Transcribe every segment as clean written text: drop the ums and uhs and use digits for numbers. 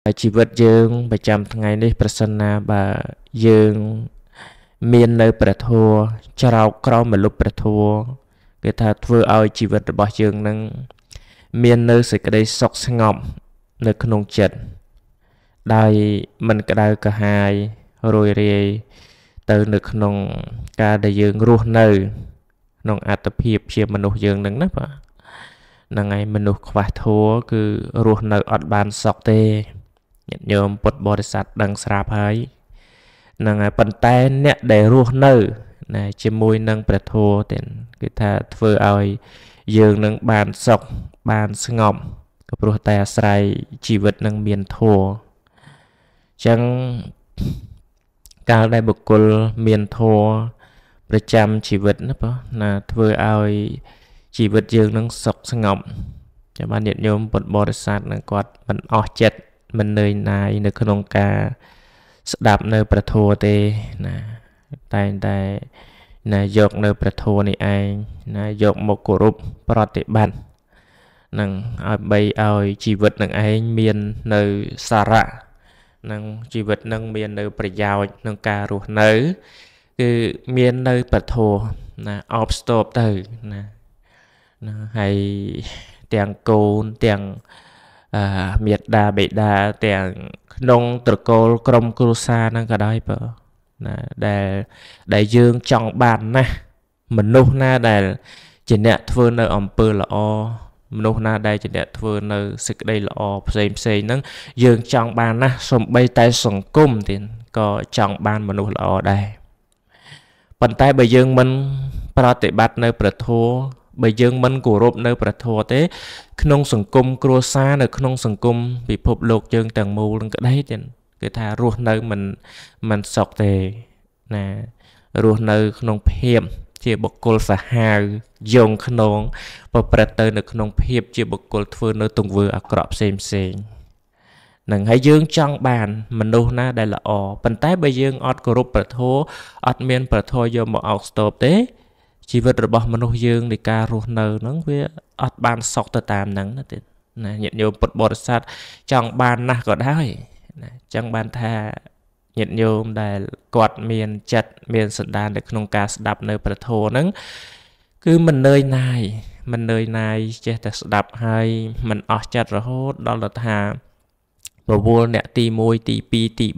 ชีวิตយើងប្រចាំថ្ងៃនេះប្រសិនណាបើយើងមាននៅព្រះធម៌ច្រោកក្រោមម្លប់ព្រះធម៌គេថាធ្វើឲ្យជីវិតរបស់យើងនឹងមាននៅសេចក្តីសុខស្ងប់នៅក្នុងចិត្តដោយមិនក្តៅក្រហាយរយរាយទៅនៅក្នុងការដែលយើងរស់នៅក្នុងអត្តភាពជាមនុស្សយើងនឹងណាបាទហ្នឹងហើយមនុស្សខ្វះធម៌គឺរស់នៅអត់បានសុខទេញាតិញោមពុទ្ធបរិស័ទដឹងស្រាប់ហើយហ្នឹងហើយប៉ុន្តែអ្នកដែលរស់នៅណាជាមួយនឹងព្រះធម៌ទៀតគឺថាធ្វើឲ្យយើងនឹងបានសុខបានស្ងប់ក៏ព្រោះតែអាស្រ័យជីវិតនឹងមានធម៌អញ្ចឹងកាលដែលបុគ្គលមានធម៌ប្រចាំជីវិតណាបងណាធ្វើឲ្យជីវិតយើងនឹងសុខស្ងប់ចាំបានញាតិញោមពុទ្ធបរិស័ទនឹងគាត់មិនអស់ចិត្តមិននឿយណាយនៅក្នុងការស្ដាប់នៅព្រះធម៌ទេណាតែងតែណាយកនៅព្រះធម៌នេះឯងណាយកមកគោរពប្រតិបត្តិនឹងឲ្យជីវិតនឹងឯងមាននៅសារៈនឹងជីវិតនឹងមាននៅប្រយោជន៍ក្នុងការរស់នៅគឺមាននៅព្រះធម៌ណាអបស្ទប់ទៅណាហើយទាំងកូនទាំងមេត្តាបិតាទាំងក្នុងត្រកូលក្រុមគ្រួសារហ្នឹងក៏ដោយបើណាដែលយើងចង់បានណាស់មនុស្សណាដែលជាអ្នកធ្វើនៅអំពើល្អមនុស្សណាដែលជាអ្នកធ្វើនៅសេចក្តីល្អផ្សេងហ្នឹងយើងចង់បានណាស់សូម្បីតែសង្គមទៀតក៏ចង់បានមនុស្សល្អដែរប៉ុន្តែបើយើងមិនប្រតិបត្តិនៅព្រះធម៌បើយើងមិនគោរពនៅព្រះធម៌ទេក្នុងសង្គមគ្រួសារនៅក្នុងសង្គមពិភពលោកយើងទាំងមូលនឹងក្តីទៀតគឺថារស់នៅមិនសុខទេណារស់នៅក្នុងភាពជាបុគ្គលសាហាវយងខ្នងប្រព្រឹត្តទៅនៅក្នុងភាពជាបុគ្គលធ្វើនៅទង្វើអាក្រក់ផ្សេងនឹងហើយយើងចង់បានមនុស្សណាដែលល្អប៉ុន្តែបើយើងអត់គោរពព្រះធម៌អត់មានព្រះធម៌យកមកអោបស្ទប់ទេជីវិតរបស់មនុស្សយើងនៃការរស់នៅហ្នឹងវាអត់បានសុខទៅតាមហ្នឹងណាទៀតណាញាតិញោមពុទ្ធបរិស័ទចង់បានណាស់ក៏ដោយណាចង់បានថាញាតិញោមដែលគាត់មានចិត្តមានសន្តាននៅក្នុងការស្ដាប់នៅព្រះធម៌ហ្នឹងគឺមិននឿយណាយចេះតែស្ដាប់ហើយមិនអស់ចិត្តរហូតដល់ទៅថារវល់អ្នកទី1ទី2ទី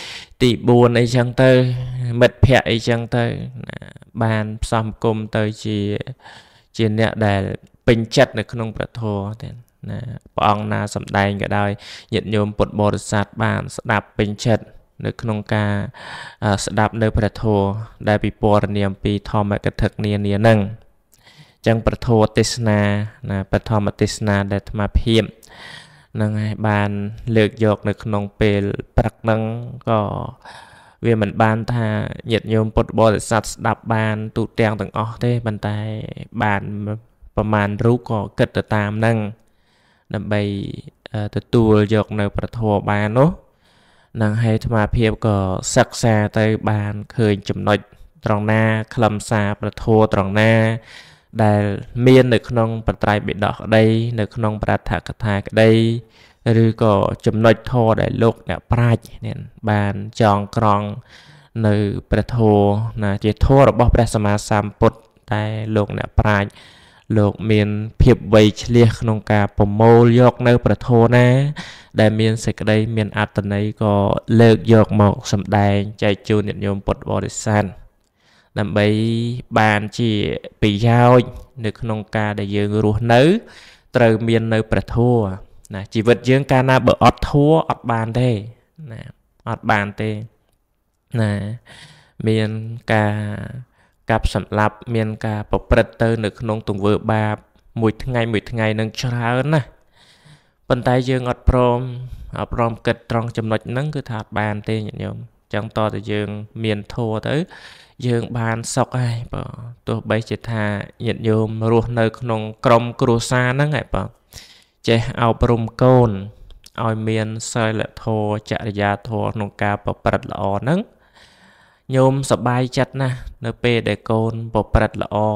3ទី4អីចឹងទៅមិត្តភ័ក្តិអីចឹងទៅបានផ្សំគុំទៅជាអ្នកដែលពេញចិត្តនៅក្នុងព្រះធម៌ទេណាព្រះអង្គណាសម្ដែងក៏ដោយញាតិញោមពុទ្ធបរិស័ទបានស្ដាប់ពេញចិត្តនៅក្នុងការស្ដាប់នៅព្រះធម៌ដែលពិពណ៌នាអំពីធម្មកថានានាហ្នឹងចឹងព្រះធម៌ទេសនាណាព្រះធម្មទេសនាដែលអាត្មាភាពហ្នឹងហើយបានលើកយកនៅក្នុងពេលព្រឹកហ្នឹងក៏វាមិនបានថាញាតិញោមពុទ្ធបរិស័ទស្ដាប់បានទូទាំងអស់ទេប៉ុន្តែបានប្រមាណរូបក៏គិតទៅតាមហ្នឹងដើម្បីទទួលយកនៅព្រះធម៌បាននោះនឹងឲ្យអាត្មាភាពក៏សិក្សាទៅបានឃើញចំណុចត្រង់ណាខ្លឹមសារព្រះធម៌ត្រង់ណាដែលមាននៅក្នុងបត្រៃបិដកក្តីនៅក្នុងប្រថកថាក្តីឬក៏ចំណុចធម៌ដែលលោកអ្នកប្រាជ្ញបានចងក្រងនៅព្រះធម៌ណាជាធម៌របស់ព្រះសម្មាសម្ពុទ្ធតែលោកអ្នកប្រាជ្ញលោកមានភាពវៃឆ្លៀសក្នុងការប្រមូលយកនៅព្រះធម៌ណាដែលមានសេចក្តីមានអត្ថន័យក៏លើកយកមកសម្ដែងចែកជូនញាតិញោមពុទ្ធបរិស័ទដើម្បីបានជាប្រយោជន៍នៅក្នុងការដែលយើងរស់នៅត្រូវមាននៅព្រះធម៌ណាជីវិតយើងកាលណាបើអត់ធម៌អត់បានទេណាអត់បានទេណាមានការកាប់សម្លាប់មានការប្រព្រឹត្តទៅនៅក្នុងទង្វើបាបមួយថ្ងៃនឹងច្រើនណាប៉ុន្តែយើងអត់ព្រមគិតត្រង់ចំណុចហ្នឹងគឺថាអត់បានទេញាតិញោមចឹងតតែយើងមានធម៌ទៅយើងបានសុខហើយបើទោះបីជាថាញាតិញោមរស់នៅក្នុងក្រុមគ្រួសារហ្នឹងហើយបើចេះអប់រំកូនឲ្យមានសិលធម៌ចរិយាធម៌ក្នុងការប្រព្រឹត្តល្អហ្នឹងញោមសប្បាយចិត្តណាស់នៅពេលដែលកូនប្រព្រឹត្តល្អ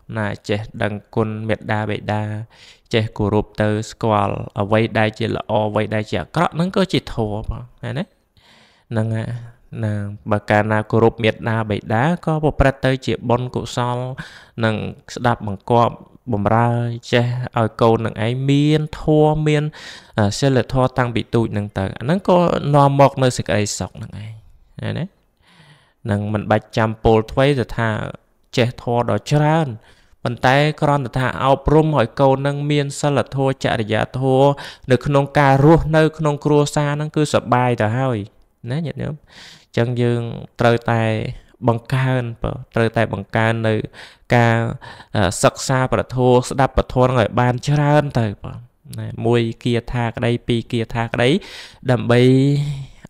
là chế đăng côn miệt đa bệ đa chế cổ rụp tơ squall ở vây đai chế là o vây đai chế có nó có chỉ thua mà đấy nâng nè bà cả na cổ rụp miệt đa bệ đá có bộ prát tơ chế bon cổ sol nâng đạp bằng co bầm ra chế ở câu nâng ấy miên thua miên sẽ là thua tăng bị tụi nâng tờ nó có no mọc nơi sự ấy sọc nâng ấy đấy nâng mình bạch chăm pol thuế rồi thà chế thua đó chán bàn tay con thà ao prom hỏi câu nâng miên sao là thua chạy giả thua được không ca ruột nơi không cua xa nó cứ sập bài tờ hơi nè nhận nhớ chân dương trời tài bằng can trời tài bằng can nơi ca sắc xa và thua đáp và thua người ban chán tờ mùi kia tha cái đây pi kia tha cái đấy đầm bay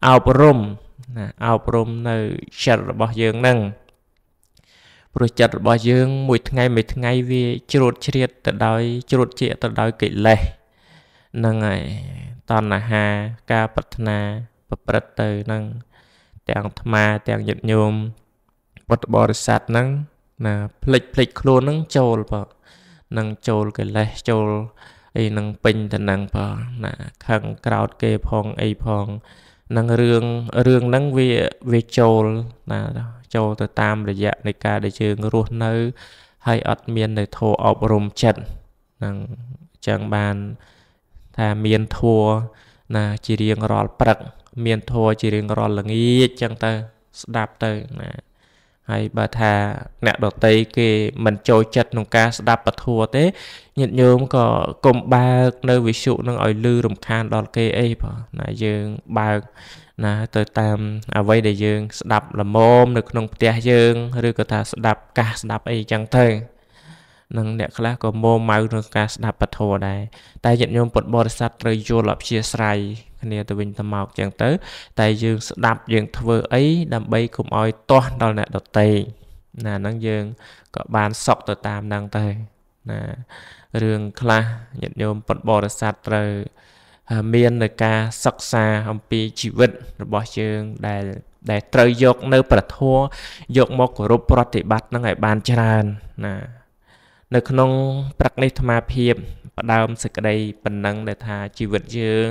ao prom nơi chặt bỏ dương nâng rồi chặt bỏ dương một ngày vì chuột chiết từ đói chuột chia từ đói kỹ lệ nâng này toàn là hà ca bát na bát từ nâng tiếng thma tiếng nhật nhôm bát bò sạt nâng là phịch luôn nâng trồi bỏ nâng trồi kỹ lệ trồi ấy nâng pin từ nâng bỏ là khăng cào kê phong ấy phong nâng rương nâng về trồi là châu từ tam để dạในការដែលយើងរស់នៅហើយអត់មាននៅធัวអប់រំចិត្តនឹងចឹងបានថាមានធัวណាជារៀងរាល់ព្រឹកមានធัวជារៀងរាល់ល្ងាចចឹងទៅស្ដាប់ទៅណាហើយបើថាអ្នកដតីគេមិនចូលចិត្តក្នុងការស្ដាប់ពធัวទេញាតិញោមក៏កុំបើកនៅវិសុនឹងឲ្យលឺរំខានដល់គេអីបងណាយើងបើកណាទៅតាមអ្វីដែលយើងស្ដាប់ល្មមនៅក្នុងផ្ទះយើងឬក៏ថាស្ដាប់កាសស្ដាប់អីចឹងទៅនឹងអ្នកខ្លះក៏ម៉ៅនឹងការស្ដាប់ពធដែរតែញាតិញោមពុទ្ធបរិស័ទត្រូវយល់អព្យាស្រ័យគ្នាទៅវិញទៅមកចឹងទៅតែយើងស្ដាប់យើងធ្វើអីដើម្បីកុំឲ្យទាស់ដល់អ្នកដទៃណាហ្នឹងយើងក៏បានសុខទៅតាមហ្នឹងទៅណារឿងខ្លះញាតិញោមពុទ្ធបរិស័ទត្រូវមាននៅការសិក្សាអំពីជីវិតរបស់យើងដែលត្រូវយកនៅប្រធัวយកមកគោរពប្រតិបត្តិនឹងឲ្យបានច្រើនណានៅក្នុងព្រឹកនេះអាត្មាភាពផ្ដើមសេចក្តីប៉ុណ្ណឹងដែលថាជីវិតយើង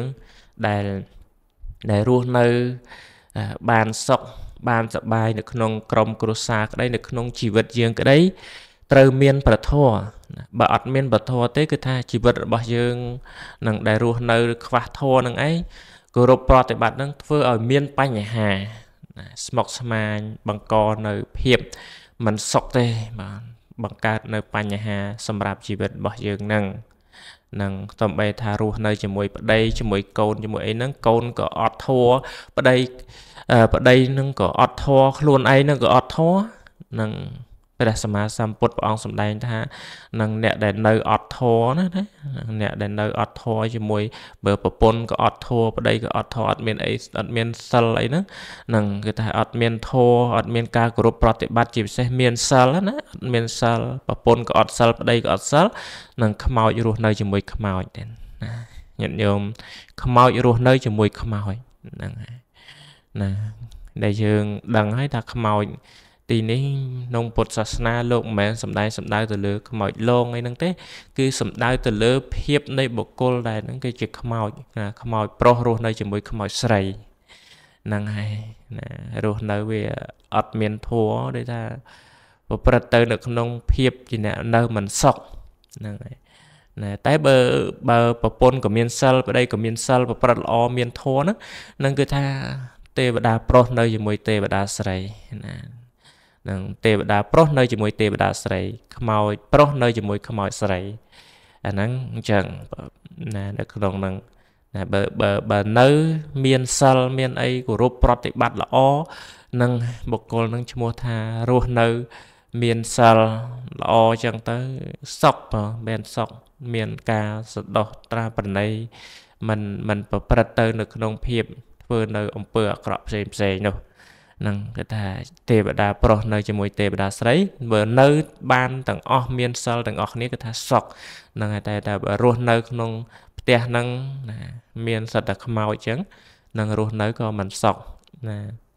ដែលរស់នៅបានសុខបានសប្បាយនៅក្នុងក្រុមគ្រួសារក្តីនៅក្នុងជីវិតយើងក្តីត្រូវមានប្រធัวបើអត់មានប្រធัวទេគឺថាជីវិតរបស់យើងនឹងដែលរស់នៅខ្វះធัวនឹងឯងគោរពប្រតិបត្តិនឹងធ្វើឲ្យមានបញ្ហាស្មុគស្មាញបង្កនៅភាពមិនសុខទេបាទបង្កើតនៅបញ្ហាសម្រាប់ជីវិតរបស់យើងនឹងតំបីថារស់នៅជាមួយប្តីជាមួយកូនជាមួយអីហ្នឹងកូនក៏អត់ធัวប្តីនឹងក៏អត់ធัวខ្លួនឯងនឹងក៏អត់ធัวនឹងព្រះសម្មាសម្ពុទ្ធព្រះអង្គសម្ដែងថានឹងអ្នកដែលនៅអត់ធរណាអ្នកដែលនៅអត់ធរជាមួយបើប្រពន្ធក៏អត់ធរប្តីក៏អត់ធរអត់មានអីអត់មានសិលអីហ្នឹងនឹងគឺថាអត់មានធរអត់មានការគោរពប្រតិបត្តិជាពិសេសមានសិលណាអត់មានសិលប្រពន្ធក៏អត់សិលប្តីក៏អត់សិលនឹងខ្មោចរស់នៅជាមួយខ្មោចទេណាញាតិញោមខ្មោចរស់នៅជាមួយខ្មោចហ្នឹងណាដែលយើងដឹងហើយថាខ្មោចទីនេះក្នុងពុទ្ធសាសនាលោកមិនមែនសំដៅទៅលើខ្មោចលងអីហ្នឹងទេគឺសំដៅទៅលើភាពនៃបុគ្គលដែលហ្នឹងគឺជាខ្មោចខ្មោចប្រុសរស់នៅជាមួយខ្មោចស្រីហ្នឹងហើយណារស់នៅវាអត់មានធัวដូចថាប្រព្រឹត្តទៅនៅក្នុងភាពជាអ្នកនៅមិនសុខហ្នឹងហើយណាតែបើប្រពន្ធក៏មានសិលប្តីក៏មានសិលប្រព្រឹត្តល្អមានធัวហ្នឹងគឺថាទេវតាប្រុសនៅជាមួយទេវតាស្រីណានឹងទេវតាប្រុសនៅជាមួយទេវតាស្រីខ្មោចប្រុសនៅជាមួយខ្មោចស្រីអាហ្នឹងអញ្ចឹងណានៅក្នុងហ្នឹងណាបើនៅមានសិលមានអីគោរពប្រតិបត្តិល្អនឹងបុគ្គលនឹងឈ្មោះថារស់នៅមានសិលល្អអញ្ចឹងទៅសុខមិនសុខមានការសដោះត្រាប្រណីមិនប្រព្រឹត្តទៅនៅក្នុងភាពធ្វើនៅអំពើអាក្រក់ផ្សេងនោះនឹងគេថាទេវតាប្រុសនៅជាមួយទេវតាស្រីបើនៅបានទាំងអស់មានសិលទាំងអស់គ្នាគឺថាសុខនឹងតែបើរស់នៅក្នុងផ្ទះហ្នឹងណាមានសត្វតែខ្មោចអញ្ចឹងនឹងរស់នៅក៏មិនសុខណា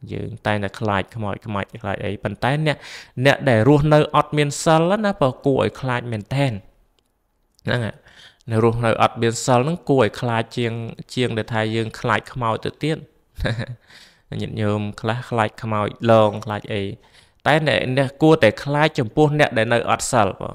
dương tay là khai khai ấy bàn tay nè để ruột nơi ọt miền sal á nó bảo cùi khai miền ten nè nè ruột nơi ọt miền sal nó cùi khai chiêng để thay dương khai khmoi tự tiên nhìn nhôm khai khmoi lon khai ấy tay nè cua để khai chấm pua nè để nơi ọt sal bảo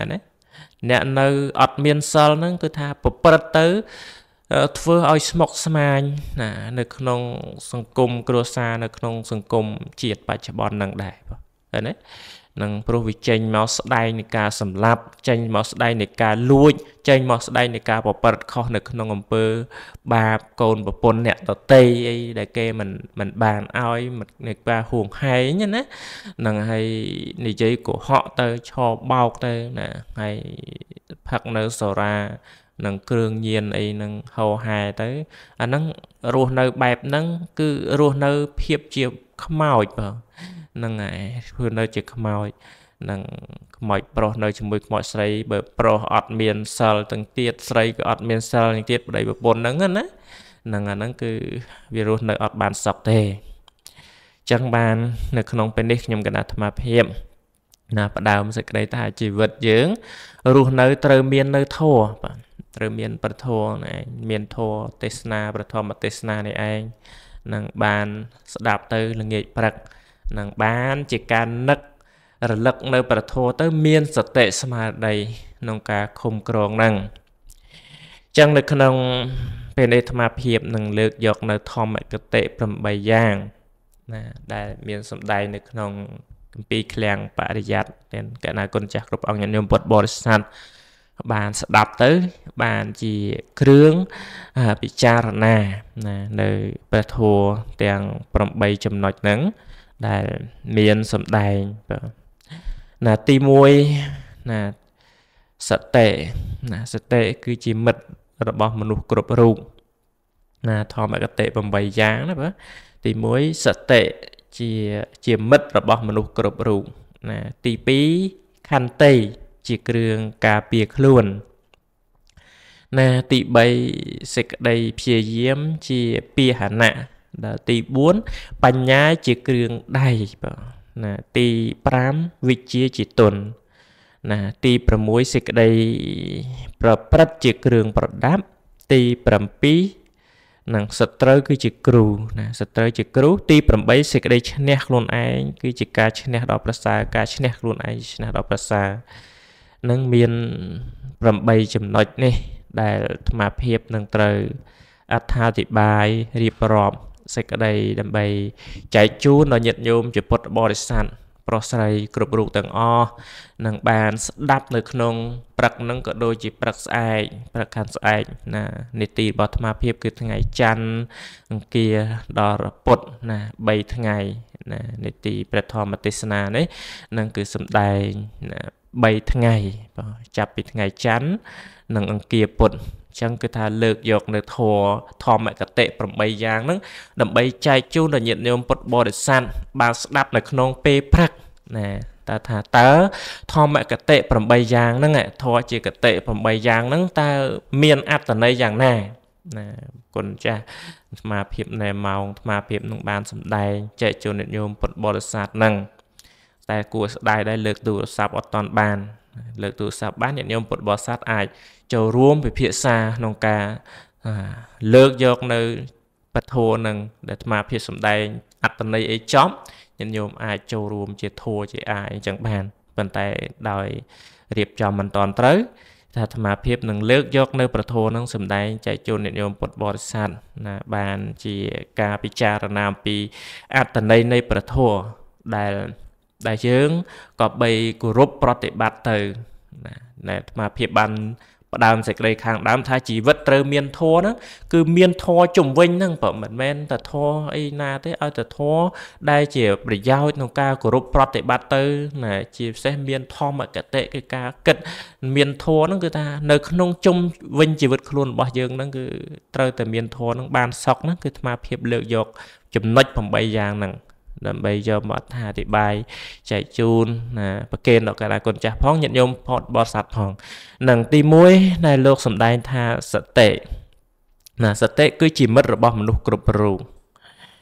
nè nơi ọt miền sal nó cứ tha bật tới thưa ai smok smang nè nơiក្នុងសង្គមគ្រួសារនៅក្នុងសង្គមជាតិបច្ចុប្បន្ននឹងដែរបាទណានឹងព្រោះវាចេញមកស្ដែងនៃការសម្លាប់ចេញមកស្ដែងនៃការលួចចេញមកស្ដែងនៃការប្រព្រឹត្តខុសនៅក្នុងអំពើបាបកូនប្រពន្ធអ្នកដតីអីដែលគេមិនបានឲ្យនៃការហួងហែងណានឹងឲ្យនិយាយកុហកទៅឆោបោកទៅណាហើយផឹកនៅសូរ៉ានឹងគ្រឿងញៀនអីនឹងហោហែទៅអាហ្នឹងរស់នៅបែបហ្នឹងគឺរស់នៅភាពជាខ្មោចបាទហ្នឹងហើយធ្វើនៅជាខ្មោចនឹងខ្មោចប្រុសនៅជាមួយខ្មោចស្រីបើប្រុសអត់មានសិលទាំងទៀតស្រីក៏អត់មានសិលទាំងទៀតប្តីប្រពន្ធហ្នឹងណាហ្នឹងអាហ្នឹងគឺវារស់នៅអត់បានសុខទេចឹងបាននៅក្នុងពេលនេះខ្ញុំកណាអាត្មាភាពណាផ្ដើមសេចក្តីថាជីវិតយើងរស់នៅត្រូវមាននៅធម៌បាទត្រូវមានប្រធមឯងមានធម៌ទេសនាប្រធមទេសនានេះឯងនឹងបានស្ដាប់ទៅល្ងាចព្រឹកនឹងបានជាការនឹករលឹកនៅប្រធមទៅមានសតិស្មារតីក្នុងការឃុំក្រងហ្នឹងចឹងនៅក្នុងពេលនេះអាត្មាភាពនឹងលើកយកនៅធម្មគតិ8យ៉ាងណាដែលមានសម្ដែងនៅក្នុងគម្ពីរឃ្លាំងបរិយ័តទាំងកណាគុណចាស់គ្រប់អង្គញាតិញោមពុទ្ធបរិស័ទបានស្ដាប់ទៅបានជាគ្រឿងពិចារណាណានៅព្រះធម៌ទាំង8ចំណុចហ្នឹងដែលមានសម្ដែងណាទី1ណាសតិណាសតិគឺជាមិត្តរបស់មនុស្សគ្រប់រូបណាធម្មគតិ8យ៉ាងណាបាទទី1សតិជាមិត្តរបស់មនុស្សគ្រប់រូបណាទី2ខន្តីជាគ្រឿងការពារខ្លួនណាទី3សេចក្តីព្យាយាមជាពាហនៈដល់ទី4បញ្ញាជាគ្រឿងដៃបាទណាទី5វិជ្ជាជាទុនណាទី6សេចក្តីប្រព្រឹត្តជាគ្រឿងប្រដាប់ទី7នឹងសត្រូវគឺជាគ្រូណាសត្រូវជាគ្រូទី8សេចក្តីឈ្នះខ្លួនឯងគឺជាការឈ្នះដល់ប្រសើរការឈ្នះខ្លួនឯងឈ្នះដល់ប្រសើរនឹងមាន8ចំណុចនេះដែលអាត្មាភាពនឹងត្រូវអត្ថាធិប្បាយរៀបរាប់សេចក្តីដើម្បីចែកជូនដល់ញាតិញោមជាពុទ្ធបរិស័ទប្រុសស្រីគ្រប់រូបទាំងអស់នឹងបានស្ដាប់នៅក្នុងព្រឹកនឹងក៏ដូចជាព្រឹកស្អែកព្រឹកខាន់ស្អែកណានីតិរបស់អាត្មាភាពគឺថ្ងៃច័ន្ទអង្គារដល់ពុធណា3ថ្ងៃណានីតិព្រះធម្មទេសនានេះនឹងគឺសម្ដែងណា3ថ្ងៃចាប់ពីថ្ងៃច័ន្ទនិងអង្គារពុធចឹងគឺថាលើកយកនៅធម្មគតិ8យ៉ាងហ្នឹងដើម្បីចែកជូនដល់ញាតិញោមពុទ្ធបរិស័ទបានស្ដាប់នៅក្នុងពេលព្រឹកណាតើថាតើធម្មគតិ8យ៉ាងហ្នឹងធម៌ជាគតិ8យ៉ាងហ្នឹងតើមានអត្ថន័យយ៉ាងណាណាគុណចាស់អាត្មាភាពណែម៉ោងអាត្មាភាពនឹងបានសម្ដែងចែកជូនញាតិញោមពុទ្ធបរិស័ទហ្នឹងតែគួរស្ដាយដែរលើកទូរស័ព្ទអត់តាន់បានលើកទូរស័ព្ទបានញាតិញោមពុទ្ធបរិស័ទអាចចូលរួមពិភាក្សាក្នុងការលើកយកនៅពធនឹងដែលអាត្មាភាពសម្ដែងអត្តន័យអីចប់ញាតិញោមអាចចូលរួមជាធัวជាអាយអញ្ចឹងបានប៉ុន្តែដោយរៀបចំមិនតាន់ត្រូវថាអាត្មាភាពនឹងលើកយកនៅប្រធមនឹងសម្ដែងចែកជូនញាតិញោមពុទ្ធបរិស័ទណាបានជាការពិចារណាអំពីអត្តន័យនៃប្រធមដែលយើងក៏បីគោរពប្រតិបត្តិទៅណាអាត្មាភាពបានផ្ដើមសេចក្តីខាងដើមថាជីវិតត្រូវមានធម៌ហ្នឹងគឺមានធម៌ជំវិញហ្នឹងបើមិនមែនតែធម៌អីណាទេឲ្យតែធម៌ដែលជាប្រយោជន៍ក្នុងការគោរពប្រតិបត្តិទៅណាជាពិសេសមានធម្មគតិគឺការគិតមានធម៌ហ្នឹងគឺថានៅក្នុងជុំវិញជីវិតខ្លួនរបស់យើងហ្នឹងគឺត្រូវតែមានធម៌ហ្នឹងបានសុខហ្នឹងគឺអាត្មាភាពលើកយកចំណុច8យ៉ាងហ្នឹងដើម្បីយកមកអត្ថាធិប្បាយចែកជូនណាប្រកេនដល់កណ្ដាលគុណចាស់ផងញាតិញោមផតបរិស័ទផងនឹងទី1ដែលលោកសម្ដែងថាសតិណាសតិគឺជាមិត្តរបស់មនុស្សគ្រប់រូប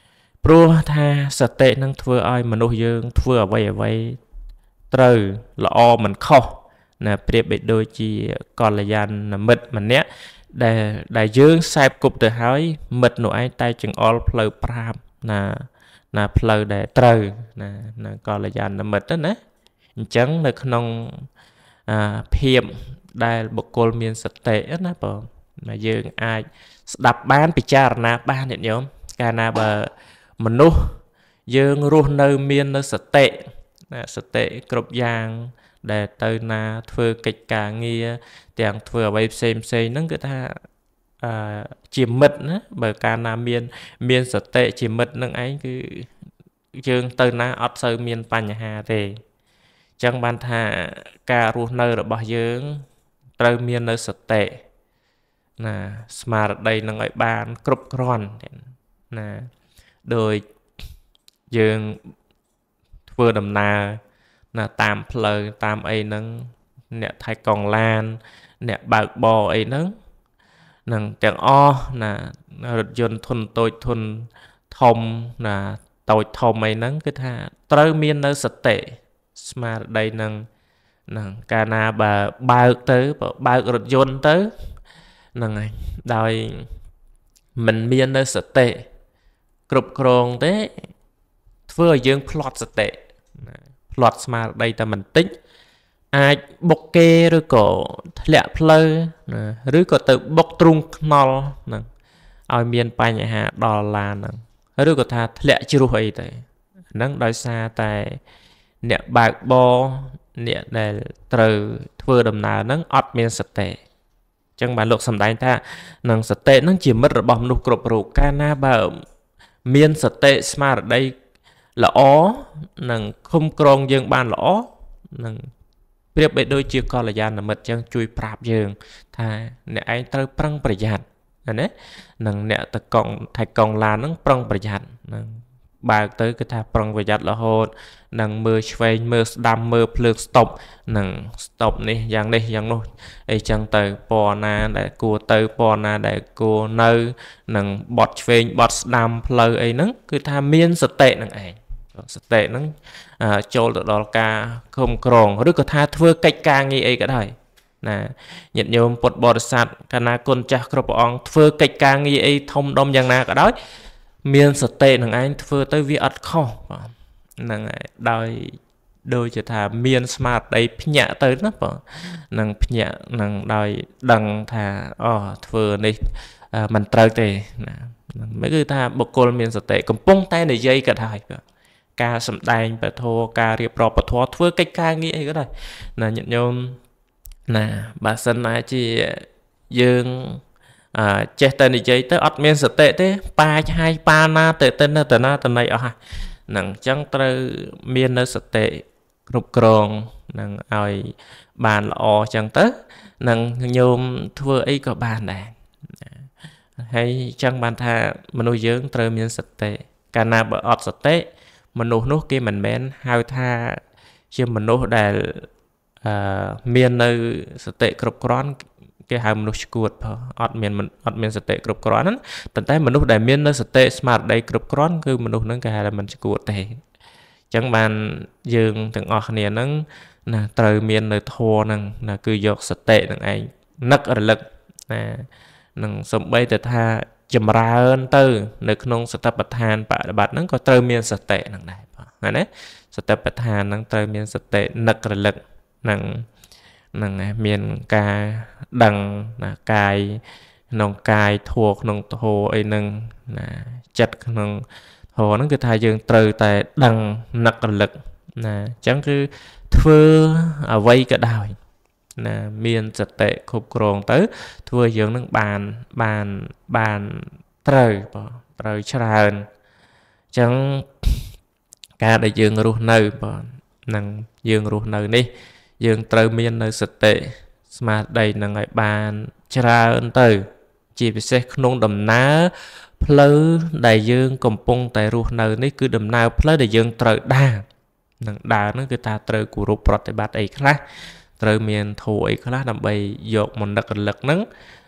ព្រោះថាសតិនឹងធ្វើឲ្យមនុស្សយើងធ្វើអ្វីអ្វីត្រូវល្អមិនខុសណាប្រៀបបីដូចជាកល្យាណមិត្តម្នាក់ដែលយើងសែបគប់ទៅហើយមិត្តនោះឯងតែចង្អុលផ្លូវប្រាប់ណាផ្លូវដែលត្រូវណាកល្យាណមិត្តណាអញ្ចឹងនៅក្នុងភាពដែលបុគ្គលមានសតិណាបងយើងអាចស្ដាប់បានពិចារណាបានញាតិញោមកាលណាបើមនុស្សយើងរស់នៅមាននៅសតិគ្រប់យ៉ាងដែលទៅណាធ្វើកិច្ចការងារទាំងធ្វើអ្វីផ្សេងហ្នឹងគឺថាជាមិត្តណាបើកាលណាមានសតិជាមិត្តនឹងឯងគឺយើងទៅណាអត់សូវមានបញ្ហាទេអញ្ចឹងបានថាការរស់នៅរបស់យើងត្រូវមាននៅសតិណាស្មារតីនឹងឲ្យបានគ្រប់គ្រាន់ណាដោយយើងធ្វើដំណើរណាតាមផ្លូវតាមអីហ្នឹងអ្នកថៃកង់ឡានអ្នកបើកបរអីហ្នឹងនឹងទាំងអស់ណារថយន្តធុនតូចធុនធំណាតូចធំអីហ្នឹងគឺថាត្រូវមាននៅសតិស្មារតីនឹងកាលណាបើករថយន្តទៅហ្នឹងហើយដោយមិនមាននៅសតិគ្រប់គ្រងទេធ្វើឲ្យយើងផ្លត់សតិផ្លត់ស្មារតីតែបន្តិចអាចបុកគេឬក៏ធ្លាក់ផ្លូវឬក៏ទៅបុកទ្រូងខ្នល់ហ្នឹងឲ្យមានបញ្ហាដល់ឡានហ្នឹងឬក៏ថាធ្លាក់ជ្រុះអីទៅហ្នឹងដោយសារតែអ្នកបើកបរអ្នកដែលត្រូវធ្វើដំណើរហ្នឹងអត់មានសតិអញ្ចឹងបានលោកសម្ដែងថានឹងសតិហ្នឹងជាមិត្តរបស់មនុស្សគ្រប់រូបកាលណាបើមានសតិស្មារតីល្អនឹងគុំក្រងយើងបានល្អនឹងប្រៀបបីដូចជាកល្យាណមិត្តចឹងជួយប្រាប់យើងថាអ្នកឯងត្រូវប្រឹងប្រយ័ត្នណានឹងអ្នកតកង់ថៃកង់ឡានហ្នឹងប្រឹងប្រយ័ត្ននឹងបើកទៅគឺថាប្រុងប្រយ័ត្នរហូតនឹងមើលឆ្វេងមើលស្ដាំមើលភ្លើងស្តុបនឹងស្តុបនេះយ៉ាងនោះអីចឹងទៅពណ៌ណាដែលគួរទៅពណ៌ណាដែលគួរនៅនឹងបត់ឆ្វេងបត់ស្ដាំផ្លូវអីហ្នឹងគឺថាមានសតិនឹងឯងសតិហ្នឹងចូលទៅដល់ការគុំក្រងឬក៏ថាធ្វើកិច្ចការងារអីក៏ដោយណាញាតិញោមពុទ្ធបរិស័ទកាលណាគុណចាស់គ្រប់ព្រះអង្គធ្វើកិច្ចការងារអីធំដុំយ៉ាងណាក៏ដោយមានសតិនឹងឯងធ្វើទៅវាអត់ខុសហ្នឹងហើយដោយជាថាមានស្មារតីភ្ញាក់ទៅណាបងនឹងភ្ញាក់នឹងដោយដឹងថាធ្វើនេះមិនត្រូវទេណាហ្នឹងមិនគឺថាបុគ្គលមានសតិកំពុងតែនិយាយក៏ដោយការសម្ដែងពធការរៀបរាប់ពធធ្វើកិច្ចការងារអីក៏ដោយណាញាតិញោមណាបើសិនណាជាយើងចេះតែនិយាយទៅអត់មានសតិទេប៉ាចហាយប៉ាណាទៅណាទៅណីអស់ហ្នឹងអញ្ចឹងត្រូវមាននៅសតិគ្រប់គ្រងនឹងឲ្យបានល្អអញ្ចឹងទៅនឹងញោមធ្វើអីក៏បានដែរហើយអញ្ចឹងបានថាមនុស្សយើងត្រូវមានសតិកាលណាបើអត់សតិមនុស្សនោះគេមិនមែនហៅថាជាមនុស្សដែលមាននៅសតិគ្រប់គ្រាន់គេហៅមនុស្សឆ្កួតអត់មានសតិគ្រប់គ្រាន់ហ្នឹងប៉ុន្តែមនុស្សដែលមាននៅសតិស្មារតីគ្រប់គ្រាន់គឺមនុស្សហ្នឹងគេហៅថាមិនឆ្កួតទេអញ្ចឹងបានយើងទាំងអស់គ្នាហ្នឹងណាត្រូវមាននៅធម៌ហ្នឹងណាគឺយកសតិហ្នឹងឯងនឹករលឹកណានឹងសំបីទៅថាចម្រើនទៅនៅក្នុងសតិប្បដ្ឋានបប្រតិបត្តិហ្នឹងក៏ត្រូវមានសតិហ្នឹងដែរបងណាសតិប្បដ្ឋានហ្នឹងត្រូវមានសតិនឹករលឹកហ្នឹងមានការដឹងណាកាយក្នុងកាយធัวក្នុងធัวអីហ្នឹងណាចិត្តក្នុងធัวហ្នឹងគឺថាយើងត្រូវតែដឹងនឹករលឹកណាអញ្ចឹងគឺធ្វើអ្វីក៏ដោយណាមានសតិគ្រប់គ្រងទៅធ្វើយើងនឹងបានត្រូវច្រើនអញ្ចឹងការដែលយើងរស់នៅបងនឹងយើងរស់នៅនេះយើងត្រូវមាននៅសតិស្មារតីនឹងឲ្យបានច្រើនទៅជាពិសេសក្នុងដំណើរផ្លូវដែលយើងកំពុងតែរស់នៅនេះគឺដំណើរផ្លូវដែលយើងត្រូវដើរនឹងដើរហ្នឹងគឺថាត្រូវគោរពប្រតិបត្តិអីខ្លះត្រូវមានធម៌អីខ្លះដើម្បីយកមកនឹករលឹកហ្នឹង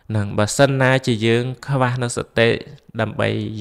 nâng bà sân na chỉ dương khá nó sẽ tệ đầm bay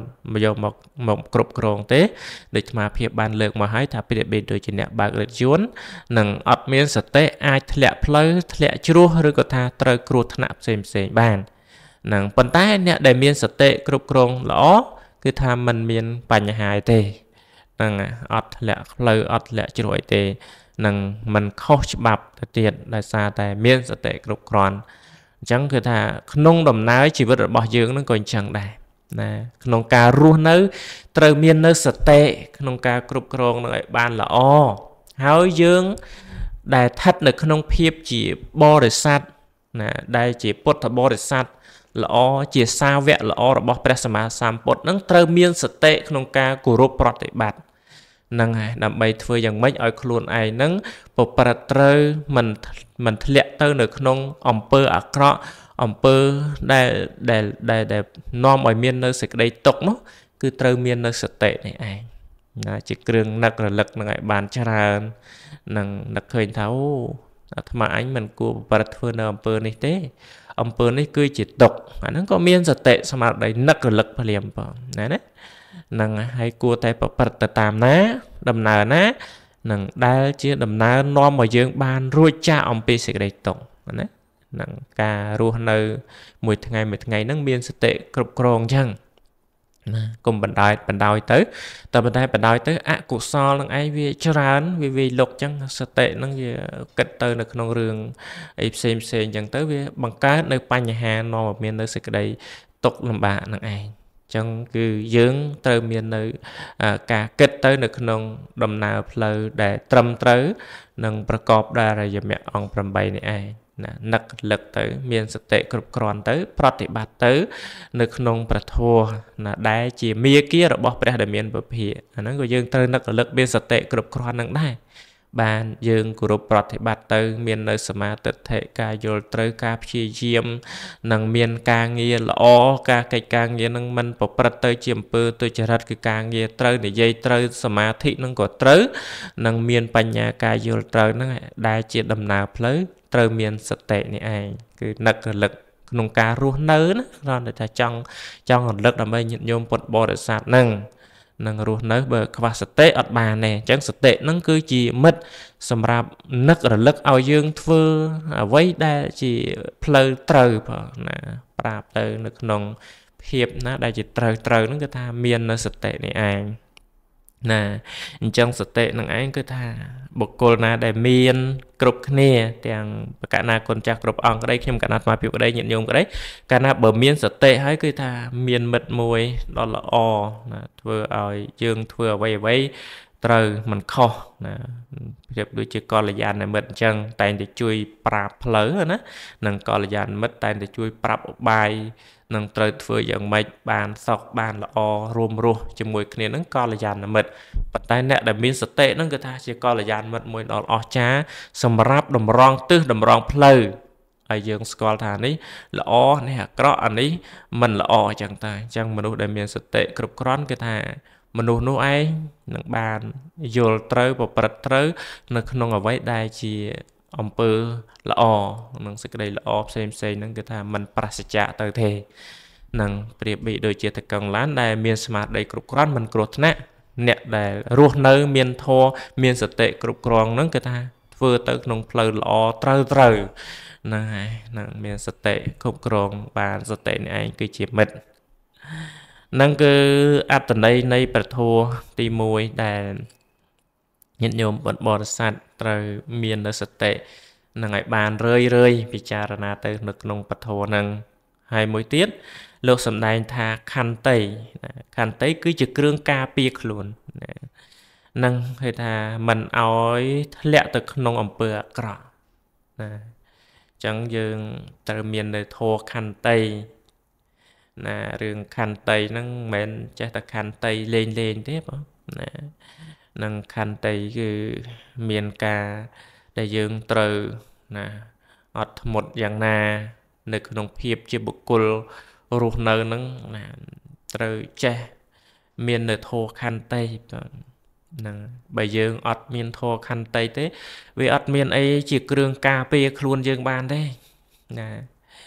vô một cục rồng tế để mà phía bàn lược mà hãy thả biệt biệt đôi chân nẹ bạc lệch chuốn nâng ọt miên sẽ tệ ai thlẹ plơ thlẹ chua rồi có tha trời cột nạp xem bàn nâng phần tay nẹ để miên sẽ tệ cục rồng lõ cứ tha mình miên bành hài tê nâng ọt thlẹ plơ ọt thlẹ chua tê nâng mình khó bạp tiền đại xa tại miên sẽ tệ cục rồng chẳngคือថាក្នុងដំណើរជីវិតរបស់យើងនឹងក៏អញ្ចឹងដែរណាក្នុងការរស់នៅត្រូវមាននៅសតិក្នុងការគ្រប់គ្រងនឹងឲ្យបានល្អហើយយើងដែលស្ថិតនៅក្នុងភាពជាបរិស័ទណាដែលជាពុទ្ធបរិស័ទល្អជាសាវកល្អរបស់ព្រះសម្មាសម្ពុទ្ធនឹងត្រូវមានសតិក្នុងការគោរពប្រតិបត្តិនឹងហើយដើម្បីធ្វើយ៉ាងម៉េចឲ្យខ្លួនឯងនឹងប្រព្រឹត្តត្រូវមិនធ្លាក់ទៅនៅក្នុងអំពើអាក្រក់អំពើដែលនាំឲ្យមាននៅសេចក្តីទុក្ខនោះគឺត្រូវមាននៅសតិនេះឯងណាជាគ្រឿងនឹករលឹកនឹងឲ្យបានច្រើននឹងនឹកឃើញថាអូអាត្មាអញមិនគួរប្រព្រឹត្តធ្វើនៅអំពើនេះទេអំពើនេះគឺជាទុក្ខអាហ្នឹងក៏មានសតិស្មារតីនឹករលឹកភ្លាមផងណានឹងឲ្យគួរតែប្រព្រឹត្តទៅតាមណាដំណើរណានឹងដែលជាដំណើរនាំឲ្យយើងបានរួចចាកអំពីសេចក្តីទុក្ខណានឹងការរស់នៅមួយថ្ងៃហ្នឹងមានសតិគ្រប់គ្រងអញ្ចឹងណាកុំបណ្ដោយទៅតែប៉ុន្តែបណ្ដោយទៅអកុសលនឹងឯងវាច្រើនវាលុកអញ្ចឹងសតិនឹងវាគិតទៅនៅក្នុងរឿងអីផ្សេងអញ្ចឹងទៅវាបង្កើតនៅបញ្ហានាំឲ្យមាននៅសេចក្តីទុក្ខលំបាកនឹងឯងចឹងគឺយើងត្រូវមាននៅការគិតទៅនៅក្នុងដំណើរផ្លូវដែលត្រឹមត្រូវនិងប្រកបដោយអរិយមគ្គអង្គ8នេះឯងណានឹករលឹកទៅមានសតិគ្រប់គ្រាន់ទៅប្រតិបត្តិទៅនៅក្នុងព្រះធម៌ណាដែលជាមាគ៌ារបស់ព្រះដែលមានពភាអាហ្នឹងក៏យើងត្រូវនឹករលឹកមានសតិគ្រប់គ្រាន់នឹងដែរបានយើងគោរពប្រតិបត្តិទៅមាននៅសមាទិដ្ឋិការយល់ត្រូវការព្យាយាមនិងមានការងារល្អការកិច្ចការងារនឹងមិនប្រព្រឹត្តទៅជាអំពើទុច្ចរិតគឺការងារត្រូវនិយាយត្រូវសមាធិនឹងក៏ត្រូវនិងមានបញ្ញាការយល់ត្រូវនឹងដែលជាដំណើរផ្លូវត្រូវមានសតិនេះឯងគឺនឹករលឹកក្នុងការរស់នៅណាគ្រាន់តែថាចង់រលឹកដើម្បីញាតិញោមពុទ្ធបរិស័ទនឹងរស់នៅបើខ្វះសតិអត់បានទេអញ្ចឹងសតិនឹងគឺជាមិត្តសម្រាប់នឹករលឹកឲ្យយើងធ្វើអ្វីដែលជាផ្លូវត្រូវផងណាប្រាប់ទៅនៅក្នុងភាពណាដែលជាត្រូវហ្នឹងគឺថាមាននៅសតិនេះឯងណាអញ្ចឹងសតិនឹងឯងគឺថាបុគ្គលណាដែលមានគ្រប់គ្នាទាំងបកណាគុណចាស់គ្រប់អង្គក្តីខ្ញុំកណាត់មកពីក្តីញាតិញោមក្តីកាលណាបើមានសតិហើយគឺថាមានមិត្តមួយដ៏ល្អណាធ្វើឲ្យយើងធ្វើអ្វីត្រូវមិនខុសណាប្រៀបដូចជាកល្យាណមិត្តអញ្ចឹងតែងតែជួយប្រាប់ផ្លូវណានិងកល្យាណមិត្តតែងតែជួយប្រាប់ឧបាយនឹងត្រូវធ្វើយ៉ាងម៉េចបានសុខបានល្អរួមរស់ជាមួយគ្នានឹងកល្យាណមិត្តប៉ុន្តែអ្នកដែលមានសតិនឹងគឺថាជាកល្យាណមិត្តមួយដ៏អស្ចារ្យសម្រាប់តម្រង់ទិសតម្រង់ផ្លូវហើយយើងស្គាល់ថានេះល្អនេះអាក្រក់អានេះមិនល្អអញ្ចឹងតែអញ្ចឹងមនុស្សដែលមានសតិគ្រប់គ្រាន់គឺថាមនុស្សនោះឯងនឹងបានយល់ត្រូវប្រព្រឹត្តត្រូវនៅក្នុងអ្វីដែលជាអំពើល្អនឹងសេចក្តីល្អផ្សេងហ្នឹងគឺថាมันប្រសិជ្ជៈទៅទេនឹងប្រៀបបីដូចជាតកង់ឡានដែលមានស្មារតីគ្រប់គ្រាន់មិនគ្រោះថ្នាក់អ្នកដែលរស់នៅមានធម៌មានសតិគ្រប់គ្រាន់ហ្នឹងគឺថាធ្វើទៅក្នុងផ្លូវល្អត្រូវហ្នឹងហើយនឹងមានសតិគ្រប់គ្រងបានសតិនេះឯងគឺជាមិត្តនឹងគឺអត្តន័យនៃព្រះធម៌ទី1ដែលញាតិញោមពុទ្ធបរិស័ទត្រូវមាននៅសតិនឹងឲ្យបានរឿយពិចារណាទៅនៅក្នុងពធហ្នឹងហើយមួយទៀតលោកសម្ដែងថាខន្តីគឺជាគ្រឿងការពារខ្លួននឹងគេថាមិនឲ្យធ្លាក់ទៅក្នុងអំពើអាក្រក់ណាអញ្ចឹងយើងត្រូវមាននៅធម៌ខន្តីណារឿងខន្តីហ្នឹងមិនមែនចេះតែខន្តីលេងទេបងណានឹងខន្តីគឺមានការដែលយើងត្រូវណាអត់ធ្មត់យ៉ាងណានៅក្នុងភាពជាបុគ្គលរស់នៅហ្នឹងណាត្រូវចេះមាននៅធម៌ខន្តីហ្នឹងបើយើងអត់មានធម៌ខន្តីទេវាអត់មានអីជាគ្រឿងការពារខ្លួនយើងបានទេណា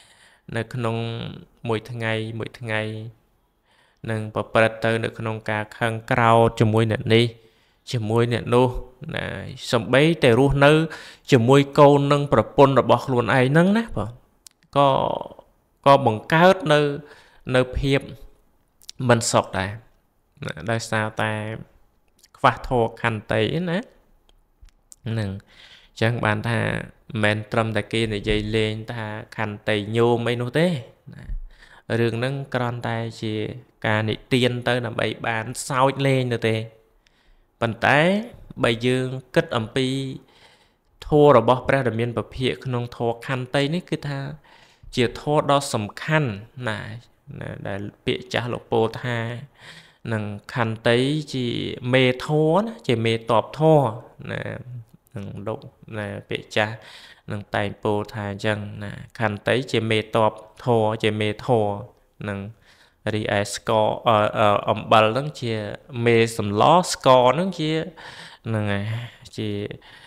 nơi khung mỗi ngày nâng bờ bờ tơ nơi khung cả khăn cào cho môi nè đi cho môi nè nô nè sầm bấy tề ru nơi cho môi câu nâng bờ pôn rồi bọc luôn ai nâng nè có bằng cá nơi nơi hiệp mình sọt đây đây sao ta phát thô khăn tấy nè nâng chẳng bàn thà men trầm tại kia này dây lên ta khăn tấy nhô mấy nô thế rừng nâng con tay chỉ cả nị tiên tới làm bậy bán sao lên nữa thế bàn tay bày dương kết ẩm pi thua rồi bỏ ra được miền bờ phía không thua khăn tây ní cứ tha chỉ thua đó sầm khăn này để bị trả lộc bồ tha nằng khăn tây chỉ mê thua chỉ mê tọp thua nè nằng độ nè bị trả nằng tay bồ tha chẳng nè khăn tây chỉ mê tọp thua chỉ mê thua nằng đi ai score bal nằng chỉ mê sầm ló score nằng chỉ nằng chỉ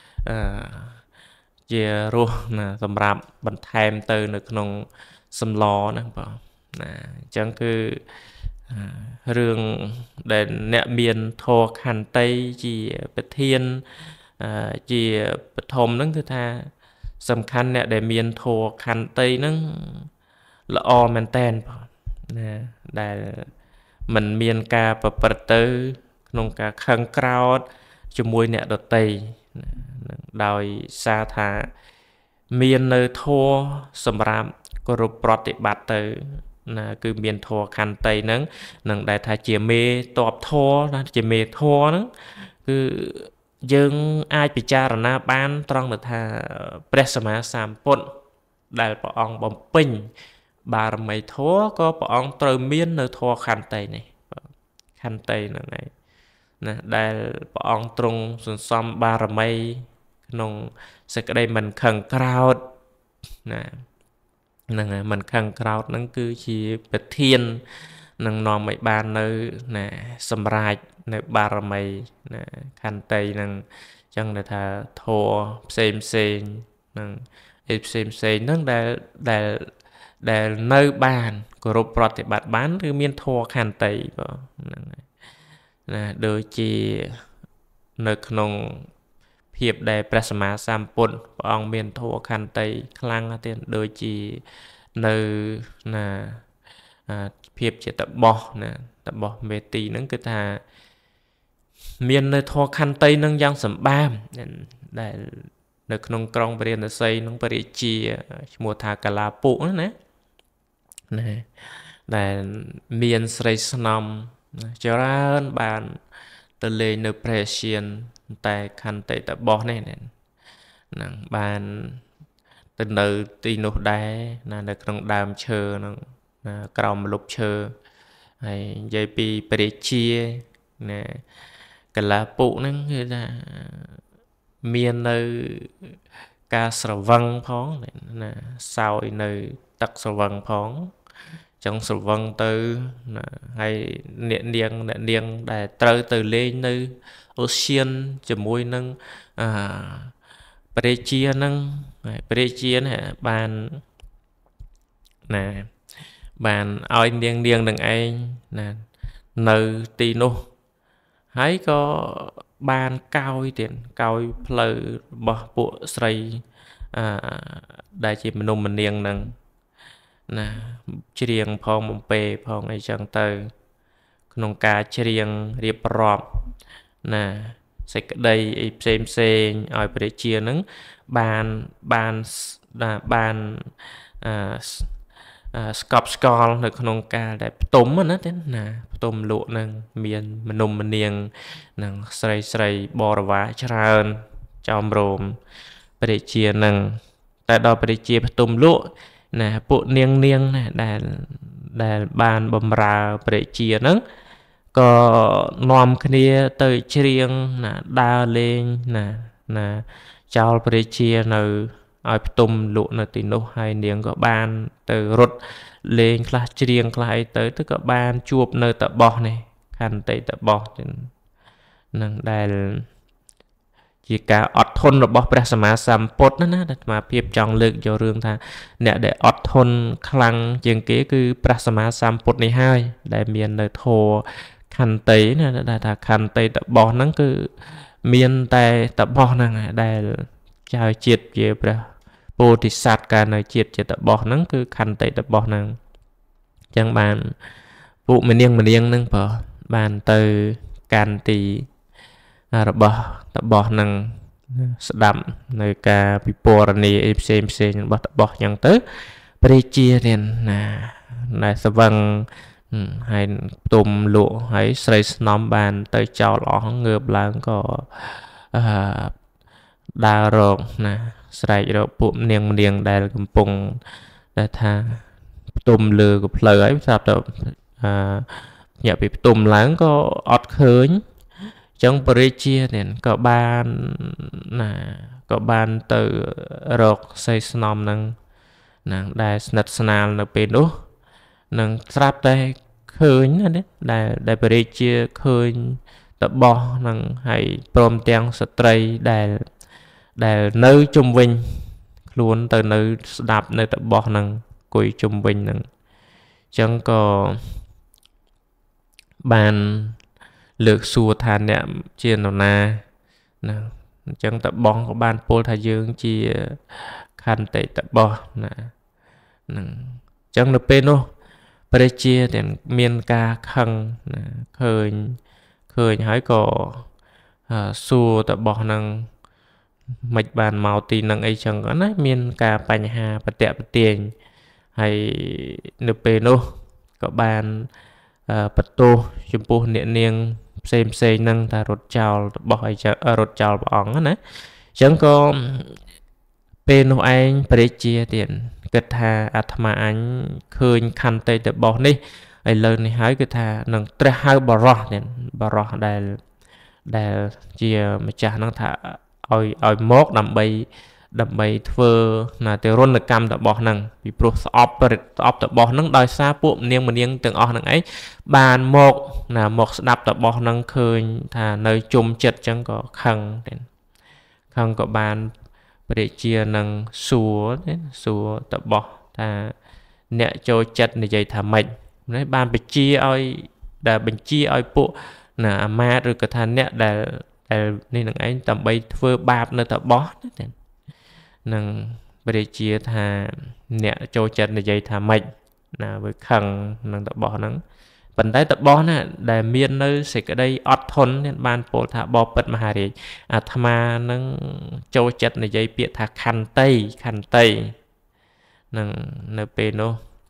ជារស់ណាសម្រាប់បន្ថែមទៅនៅក្នុងសម្លហ្នឹងបងណាអញ្ចឹងគឺរឿងដែលអ្នកមានធម៌ខន្តីជាប្រធានជាបឋមហ្នឹងគឺថាសំខាន់អ្នកដែលមានធម៌ខន្តីហ្នឹងល្អមែនតែនបងណាដែលមិនមានការប្រព្រឹត្តទៅក្នុងការខឹងក្រោធជាមួយអ្នកដទៃដោយសារថាមាននៅធัวសម្រាប់គោរពប្រតិបត្តិទៅណាគឺមានធัวខន្តីហ្នឹងនឹងដែលថាជាមេតបធัวណាជាមេធัวហ្នឹងគឺយើងអាចពិចារណាបានត្រង់ទៅថាព្រះសម្មាសម្ពុទ្ធដែលព្រះអង្គបំពេញបារមីធัวក៏ព្រះអង្គត្រូវមាននៅធัวខន្តីនេះខន្តីហ្នឹងឯងណាដែលព្រះអង្គទ្រង់សន្សំបារមីក្នុងសេចក្តីមិនខឹងក្រោធណាហ្នឹងហើយមិនខឹងក្រោធហ្នឹងគឺជាប្រធាននឹងនាំឲ្យបាននៅណាសម្រាប់នៅបារមីណាខន្តីហ្នឹងអញ្ចឹងដែលថាធម៌ផ្សេងហ្នឹងផ្សេងហ្នឹងដែលនៅបានគោរពប្រតិបត្តិបានគឺមានធម៌ខន្តីបងហ្នឹងហើយណាដូចជានៅក្នុងភាពដែលព្រះសម្មាសម្ពុទ្ធព្រះអង្គមានធម៌ខន្តីខ្លាំងទៀតដូចជានៅណាភាពជាតបោះណាតបោះមេទីហ្នឹងគឺថាមាននៅធម៌ខន្តីហ្នឹងយ៉ាងសម្បើមដែលនៅក្នុងក្រុងព្រះរាណសីហ្នឹងបរិជាឈ្មោះថាកាឡាពុណាដែលមានស្រីស្នំច្រើនបានទៅលេងនៅព្រះសៀនតែខន្តីតបោះនេះហ្នឹងបានទៅនៅទីនោះដែរណានៅក្នុងដើមឈើហ្នឹងណាក្រោមម្លប់ឈើហើយនិយាយពីព្រះជាណាកលាពុហ្នឹងគឺថាមាននៅការស្រវឹងផងណាសោយនៅទឹកស្រវឹងផងចង់ស្រវឹងទៅណាហើយអ្នកនាងដែលត្រូវទៅលេងនៅអូសៀនជាមួយនឹងព្រះជានឹងព្រះជានេះបានណាបានឲ្យនាងនឹងឯងណានៅទីនោះហើយក៏បានកោយទៀតកោយផ្លូវរបស់ពួកស្រីដែលជាមនុស្សម្នាងនឹងណាច្រៀងផងបំពេផងអីចឹងទៅក្នុងការច្រៀងរៀបរាប់ណាសេចក្តីអីផ្សេងឲ្យព្រះជានឹងបានស្កប់ស្កល់នៅក្នុងការដែលផ្ទុំណាទេណាផ្ទុំលក់នឹងមានមនុស្សម្នាងនឹងស្រីបរិវារច្រើនចោមរោមព្រះជានឹងតែដល់ព្រះជាផ្ទុំលក់ណាពួកនាងណាដែលបានបំរើព្រះជានឹងក៏នាំគ្នាទៅច្រៀងណាដើរលេងណាចោលព្រះជានៅឲ្យផ្ទុំលក់នៅទីនោះហើយនាងក៏បានទៅរត់លេងខ្លះច្រៀងខ្លះអីទៅក៏បានជួបនៅតបោះនេះខន្តីតបោះនឹងដែលជាការអត់ធន់របស់ព្រះសម្មាសម្ពុទ្ធណាដែលអាភិបចង់លើកយករឿងថាអ្នកដែលអត់ធន់ខ្លាំងជាងគេគឺព្រះសម្មាសម្ពុទ្ធនេះហើយដែលមាននៅធម៌ខន្តីណាដែលថាខន្តីរបស់ហ្នឹងគឺមានតែរបស់ហ្នឹងដែលចៅជាតិជាព្រះពោធិសត្វកាលនៅជាតិជារបស់ហ្នឹងគឺខន្តីរបស់ហ្នឹងអញ្ចឹងបានពួកមនាងហ្នឹងបើបានទៅកាន់ទីរបស់ហ្នឹងស្ដាប់នៅការពិពណ៌នាផ្សេងរបស់របស់អញ្ចឹងទៅព្រះជាទៀតណាដែលស្វឹងហើយផ្ទុំលក់ហើយស្រីស្នំបានទៅចោលអស់ងើបឡើងក៏ដើររកណាស្រែករកពួកនាងដែលកំពុងដែលថាផ្ទុំលើកផ្លូវហើយស្រាប់តែញាក់ពីផ្ទុំឡើងក៏អត់ឃើញចឹងបរិជាទៀតក៏បានទៅរកស្រីស្នំនឹងដែលស្និទ្ធស្នាលនៅពេលនោះនឹងស្រាប់តែឃើញណាដែលបរិជាឃើញតបោះនឹងហើយព្រមទាំងស្ត្រីដែលនៅជុំវិញខ្លួនទៅនៅស្ដាប់នៅតបោះនឹងអង្គុយជុំវិញនឹងចឹងក៏បានលើកសួរថាអ្នកជានរណាណាអញ្ចឹងតបោះក៏បានពោលថាយើងជាខន្តិតបោះណាហ្នឹងអញ្ចឹងនៅពេលនោះព្រះជាទាំងមានការខឹងណាឃើញហើយក៏សួរតបោះនឹងមិនបានមកទីនឹងអីចឹងណាមានការបញ្ហាបតិបទាញហើយនៅពេលនោះក៏បានបន្ទោសចំពោះអ្នកនាងផ្សេងហ្នឹងថារត់ចោលរបស់អីចឹងរត់ចោលព្រះអង្គណាអញ្ចឹងក៏ពេលនោះឯងព្រះជាទៀតគិតថាអាត្មាអញឃើញខន្តីរបស់នេះឥឡូវនេះហើយគឺថានឹងត្រេះហៅបរោះទៀតបរោះដែលជាម្ចាស់ហ្នឹងថាឲ្យមកដើម្បីធ្វើណាទៅរនកម្មរបស់ហ្នឹងពីព្រោះស្អប់របស់ហ្នឹងដោយសារពួកនាងទាំងអស់ហ្នឹងឯងបានមកស្ដាប់របស់ហ្នឹងឃើញថានៅជុំចិត្តចឹងក៏ខឹងក៏បានព្រះជានឹងសួររបស់ថាអ្នកចូលចិត្តនិយាយថាម៉េចបានបញ្ជាឲ្យពួកអាមាត្យឬក៏ថាអ្នកដែលនេះនឹងឯងដើម្បីធ្វើបាបនៅតបោះនឹងព្រះជាថាអ្នកចូលចិត្តនិយាយថាម៉េចណាវាខឹងនឹងតបោះហ្នឹងប៉ុន្តែតបោះណាដែលមាននៅសេចក្តីអត់ធន់បានពោលថាបបិទ្ធមហារាជអាត្មានឹងចូលចិត្តនិយាយពាក្យថាខន្តីនឹងនៅពេលនោះ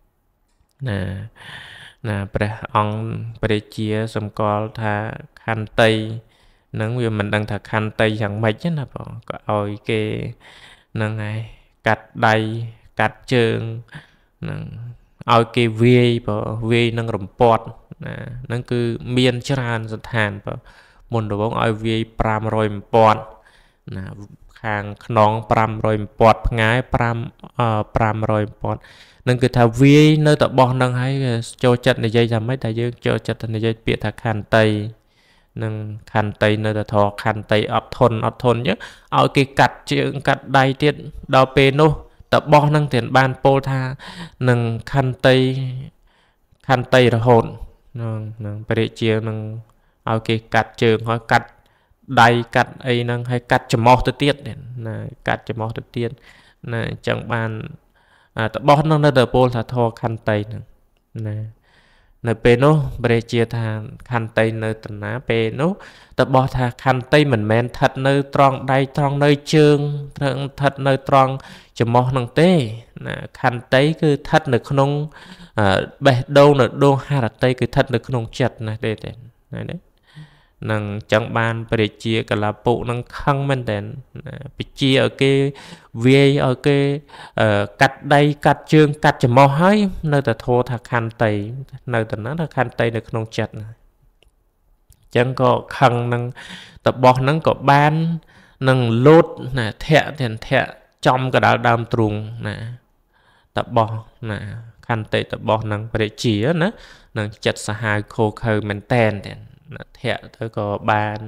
ណាព្រះអង្គព្រះជាសម្គាល់ថាខន្តីនឹងវាមិនដឹងថាខន្តីយ៉ាងម៉េចណាបងក៏ឲ្យគេនឹងហើយកាត់ដៃកាត់ជើងនឹងឲ្យគេវាយនឹងរំពាត់ណាហ្នឹងគឺមានច្រើនស្ថានបើមុនដំបូងឲ្យវាយ500រំពាត់ណាខាងខ្នង500រំពាត់ផ្ងាយ500រំពាត់នឹងគឺថាវាយនៅតបោះហ្នឹងហើយចូលចិត្តនិយាយថាម៉េចតែយើងចូលចិត្តនិយាយពាក្យថាខន្តីនឹងខន្តីនៅតែធរខន្តីអត់ធន់អញ្ចឹងឲ្យគេកាត់ជើងកាត់ដៃទៀតដល់ពេលនោះតបោះហ្នឹងទៀតបានពោលថានឹងខន្តីរហូតនឹងព្រះជានឹងឲ្យគេកាត់ជើងហើយកាត់ដៃកាត់អីហ្នឹងហើយកាត់ច្រមុះទៅទៀតណាកាត់ច្រមុះទៅទៀតណាអញ្ចឹងបានតបោះហ្នឹងនៅតែពោលថាធរខន្តីហ្នឹងណានៅពេលនោះព្រះជាថាខន្តីនៅតាណាពេលនោះតបោះថាខន្តីមិនមែនស្ថិតនៅត្រង់ដៃត្រង់នៅជើងស្ថិតនៅត្រង់ច្រមុះហ្នឹងទេណាខន្តីគឺស្ថិតនៅក្នុងបេះដូងនៅដួងហរតីគឺស្ថិតនៅក្នុងចិត្តណាទេណានឹងចឹងបានព្រះជាកលាពុនឹងខឹងមែនតើបជាឲ្យគេវាយឲ្យគេកាត់ដៃកាត់ជើងកាត់ច្រមុះហើយនៅតែធោថាខន្តីនៅតែណាខន្តីនៅក្នុងចិត្តណាចឹងក៏ខឹងនឹងតបោះហ្នឹងក៏បាននឹងលោតណាធាក់ចំកដាលដើមទ្រូងណាតបោះណាខន្តីតបោះហ្នឹងព្រះជាណានឹងចិត្តសាហាវខូខើមែនតែនធាក់ទៅក៏បាន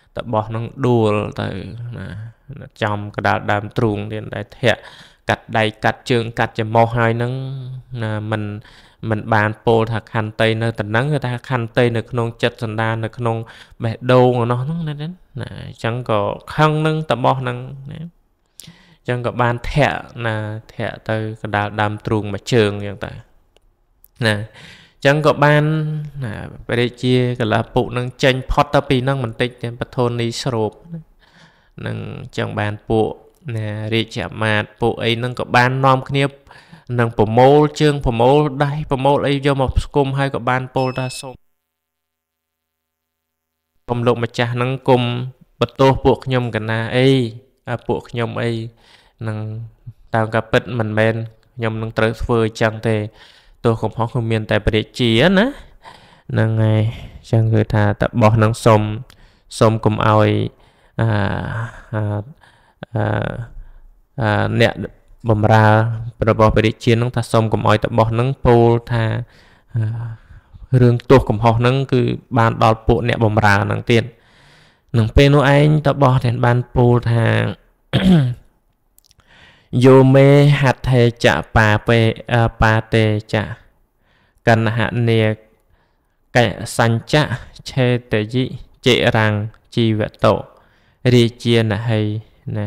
តបោះនឹងដួលទៅណាចំកដាលដើមទ្រូងទៀតដែលធាក់កាត់ដៃកាត់ជើងកាត់ច្រមុះហើយនឹងណាមិនបានពោលថាខន្តីនៅតំណឹងគឺថាខន្តីនៅក្នុងចិត្តសន្តាននៅក្នុងបេះដូងរបស់នោះណាអញ្ចឹងក៏ខឹងនឹងតបោះនឹងណាអញ្ចឹងក៏បានធាក់ទៅកដាលដើមទ្រូងមួយជើងអញ្ចឹងទៅណាចឹងក៏បានព្រះរាជាកលាពុនឹងចេញផុតទៅពីនឹងបន្តិចតែបធននីស្រូបនឹងចឹងបានពួករាជអាមាត្យពួកអីនឹងក៏បាននាំគ្នានឹងប្រមូលជើងប្រមូលដៃប្រមូលអីយកមកស្គុំហើយក៏បានពោលថាសូមលោកម្ចាស់នឹងគុំបន្ទោសពួកខ្ញុំកណាអីពួកខ្ញុំអីនឹងតាមការពិតមិនមែនខ្ញុំនឹងត្រូវធ្វើអញ្ចឹងទេទោះកំហុសគឺមានតែព្រះរាជាណាហ្នឹងហើយអញ្ចឹងគឺថាតបោះនឹងសុំកុំឲ្យអ្នកបំរើរបស់ព្រះរាជានឹងថាសុំកុំឲ្យតបោះនឹងពោលថារឿងទោសកំហុសនឹងគឺបានដល់ពួកអ្នកបំរើនឹងទៀតនឹងពេលនោះឯងតបោះទាំងបានពោលថាយោមេហត្ថេចបាតេចកណ្ហនេកសញ្ចៈឆេតយិចិរាំងជីវតោរាជាណហីណា